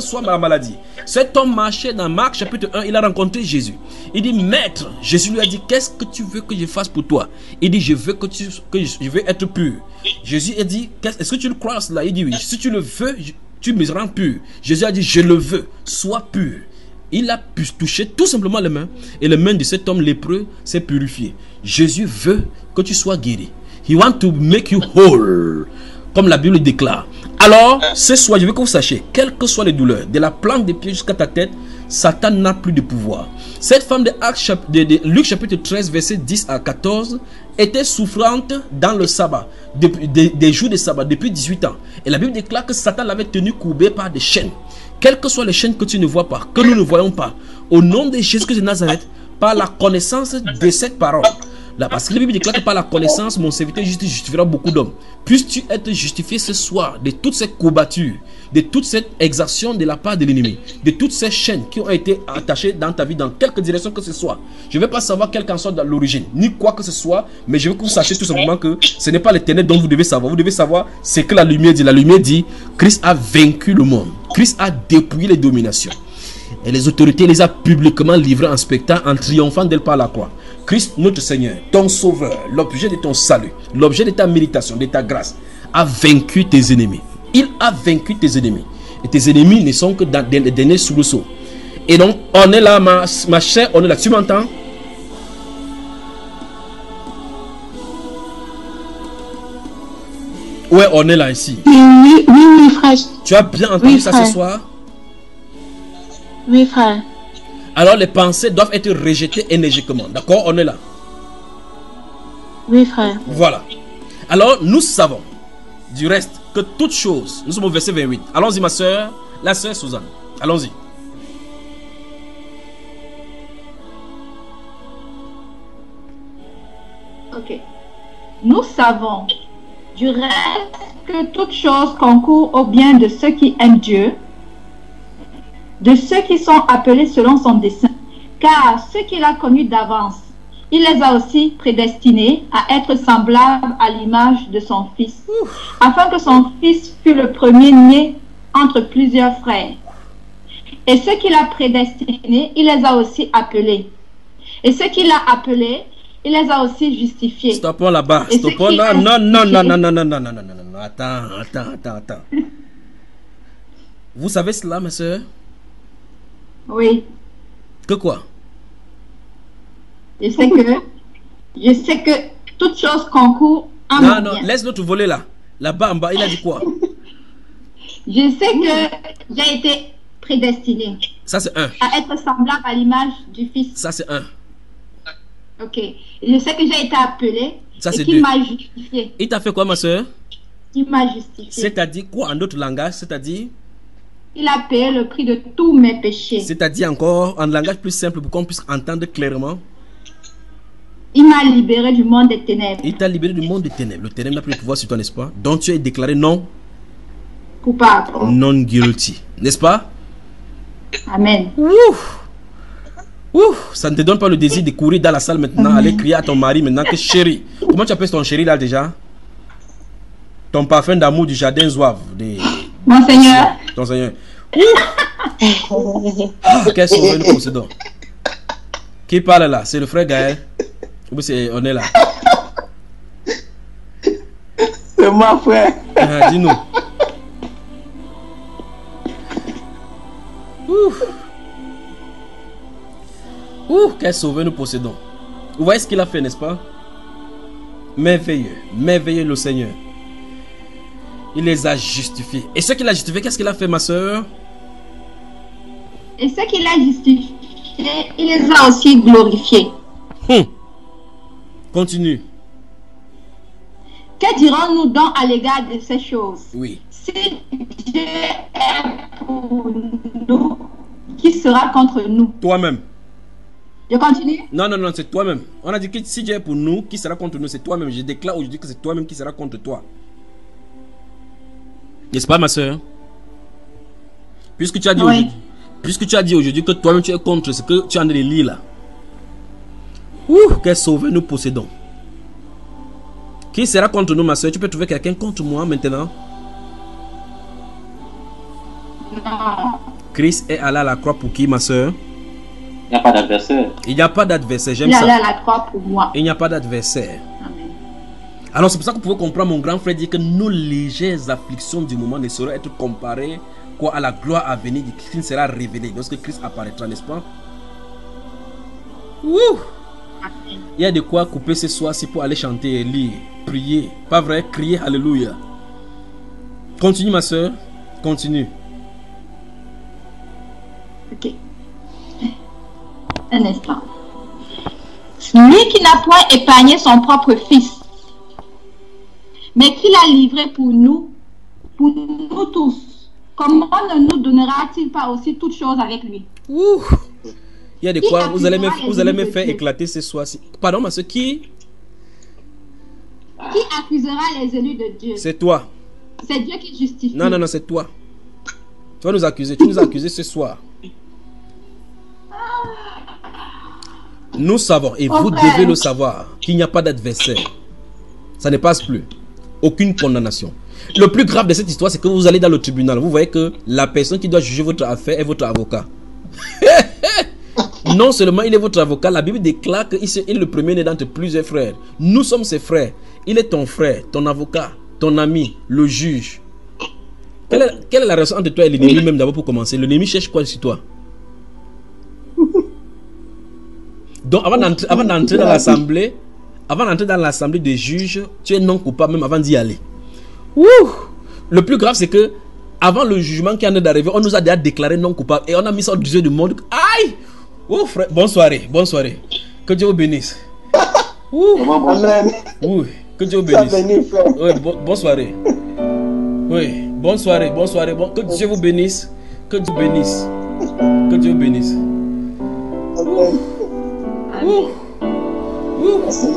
cet homme marchait dans Marc chapitre 1, il a rencontré Jésus. Il dit, maître, Jésus lui a dit, qu'est-ce que tu veux que je fasse pour toi? Il dit, je veux être pur. Jésus a dit, est-ce que tu le crois cela? Il dit, oui, si tu le veux, tu me rends pur. Jésus a dit, je le veux, sois pur. Il a pu toucher tout simplement les mains, et les mains de cet homme lépreux s'est purifié. Jésus veut que tu sois guéri. He wants to make you whole, comme la Bible déclare. Alors, ce soir, je veux que vous sachiez, quelles que soient les douleurs, de la plante des pieds jusqu'à ta tête, Satan n'a plus de pouvoir. Cette femme de Luc chapitre 13, verset 10 à 14, était souffrante dans le sabbat, des jours de sabbat, depuis 18 ans. Et la Bible déclare que Satan l'avait tenue courbée par des chaînes. Quelles que soient les chaînes que tu ne vois pas, que nous ne voyons pas, au nom de Jésus-Christ de Nazareth, par la connaissance de cette parole. Là, parce que la Bible déclare que par la connaissance, mon serviteur justifiera beaucoup d'hommes. Puisses-tu être justifié ce soir de toutes ces courbatures, de toute cette exaction de la part de l'ennemi, de toutes ces chaînes qui ont été attachées dans ta vie, dans quelque direction que ce soit. Je ne vais pas savoir quelle qu'en soit l'origine, ni quoi que ce soit, mais je veux que vous sachiez tout simplement que ce n'est pas les ténèbres dont vous devez savoir. Vous devez savoir ce que la lumière dit. La lumière dit, Christ a vaincu le monde. Christ a dépouillé les dominations. Et les autorités les a publiquement livrées en spectacle, en triomphant d'elle par la croix. Christ, notre Seigneur, ton Sauveur, l'objet de ton salut, l'objet de ta méditation, de ta grâce, a vaincu tes ennemis. Il a vaincu tes ennemis. Et tes ennemis ne sont que dans des derniers soubresauts. Et donc, on est là, ma chère, on est là. Tu m'entends? Ouais, on est là ici. Oui, frère. Tu as bien entendu ça ce soir? Oui, frère. Alors les pensées doivent être rejetées énergiquement. D'accord? On est là. Oui, frère. Voilà. Alors nous savons du reste que toute chose, nous sommes au verset 28. Allons-y ma soeur, la soeur Suzanne. Allons-y. Ok. Nous savons du reste que toute chose concourt au bien de ceux qui aiment Dieu, de ceux qui sont appelés selon son dessein. Car ceux qu'il a connus d'avance, il les a aussi prédestinés à être semblables à l'image de son Fils, afin que son Fils fût le premier-né entre plusieurs frères. Et ceux qu'il a prédestinés, il les a aussi appelés. Et ceux qu'il a appelés, il les a aussi justifiés. Stoppons là-bas. Stoppons. Non. Attends. Vous savez cela, ma soeur? Oui. Que quoi? Je sais que toute chose concourt en mon bien. Non, laisse-le te voler là. Là-bas en bas, il a dit quoi? Je sais que j'ai été prédestiné. Ça c'est un. À être semblable à l'image du Fils. Ça c'est un. Ok. Je sais que j'ai été appelé. Ça c'est deux. Et qu'il m'a justifié. Il t'a fait quoi, ma soeur? Il m'a justifié. C'est-à-dire quoi en d'autres langages? C'est-à-dire? Il a payé le prix de tous mes péchés. C'est-à-dire encore en langage plus simple pour qu'on puisse entendre clairement. Il m'a libéré du monde des ténèbres. Il t'a libéré du monde des ténèbres. Le ténèbre n'a plus de pouvoir sur toi, n'est-ce pas? Donc tu es déclaré non coupable. Non guilty. N'est-ce pas? Amen. Ça ne te donne pas le désir de courir dans la salle maintenant, aller crier à ton mari maintenant que chéri. Comment tu appelles ton chéri là déjà? Ton parfum d'amour du jardin zouave. Mon Seigneur. Ton Seigneur. Quel sauveur nous possédons. Qui parle là? C'est le frère Gaël? Ou on est là? C'est moi, frère. Dis-nous. Quel sauveur nous possédons. Vous voyez ce qu'il a fait, n'est-ce pas? Merveilleux le Seigneur. Il les a justifiés. Et ce qu'il a justifié, qu'est-ce qu'il a fait, ma soeur? Et ce qu'il a justifié, il les a aussi glorifiés. Continue. Que dirons-nous donc à l'égard de ces choses? Oui. Si Dieu est pour nous, qui sera contre nous? Toi-même. Je continue? Non, non, non, c'est toi-même. On a dit que si Dieu est pour nous, qui sera contre nous? C'est toi-même. Je déclare aujourd'hui que c'est toi-même qui sera contre toi. N'est-ce pas, ma soeur? Puisque tu as dit aujourd'hui, puisque tu as dit aujourd'hui que toi-même tu es contre ce que tu as en train de lire là. Ouh, quel sauveur nous possédons. Qui sera contre nous, ma soeur? Tu peux trouver quelqu'un contre moi maintenant? Non. Christ est allé à la croix pour qui, ma soeur? Il n'y a pas d'adversaire. Il n'y a pas d'adversaire, j'aime Il est ça. allé à la croix pour moi. Il n'y a pas d'adversaire. Amen. Alors c'est pour ça que vous pouvez comprendre, mon grand frère dit que nos légères afflictions du moment ne sauraient être comparées quoi, à la gloire à venir qui sera révélée lorsque Christ apparaîtra, n'est-ce pas? Ouh! Il y a de quoi couper ce soir-ci pour aller chanter, lire, prier. Pas vrai? Crier Alléluia. Continue, ma soeur. Continue. Ok. Un instant. Lui qui n'a point épargné son propre fils, mais qui l'a livré pour nous tous, comment ne nous donnera-t-il pas aussi toutes choses avec lui? Ouh! Il y a de quoi vous allez me faire éclater ce soir-ci. Pardon, ma soeur, qui accusera les élus de Dieu? C'est toi. C'est Dieu qui justifie. Non, non, non, c'est toi. Tu vas nous accuser. Tu nous as accusés ce soir. Nous savons, et vous devez le savoir, qu'il n'y a pas d'adversaire. Ça ne passe plus. Aucune condamnation. Le plus grave de cette histoire, c'est que vous allez dans le tribunal. Vous voyez que la personne qui doit juger votre affaire est votre avocat. Non seulement il est votre avocat, la Bible déclare qu'il est le premier-né d'entre plusieurs frères. Nous sommes ses frères. Il est ton frère, ton avocat, ton ami, le juge. Quelle est la relation entre toi et l'ennemi même d'abord pour commencer? L'ennemi cherche quoi sur toi? Donc avant d'entrer dans l'assemblée des juges, tu es non coupable même avant d'y aller. Ouh! Le plus grave c'est que avant le jugement qui en est d'arriver, on nous a déjà déclaré non coupable et on a mis ça au dessus du monde. Aïe! Oh frère, bonne soirée, bonne soirée. Que Dieu vous bénisse. Ouh. Amen. Oui, que Dieu vous bénisse. Oui, bonne soirée. Oui, bonne soirée, bonne soirée. Que Dieu vous bénisse. Que Dieu vous bénisse. Que Dieu vous bénisse. Amen. Ouh. Ouh. Merci.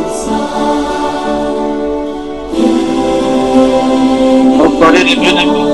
Bonsoir les bien-aimés.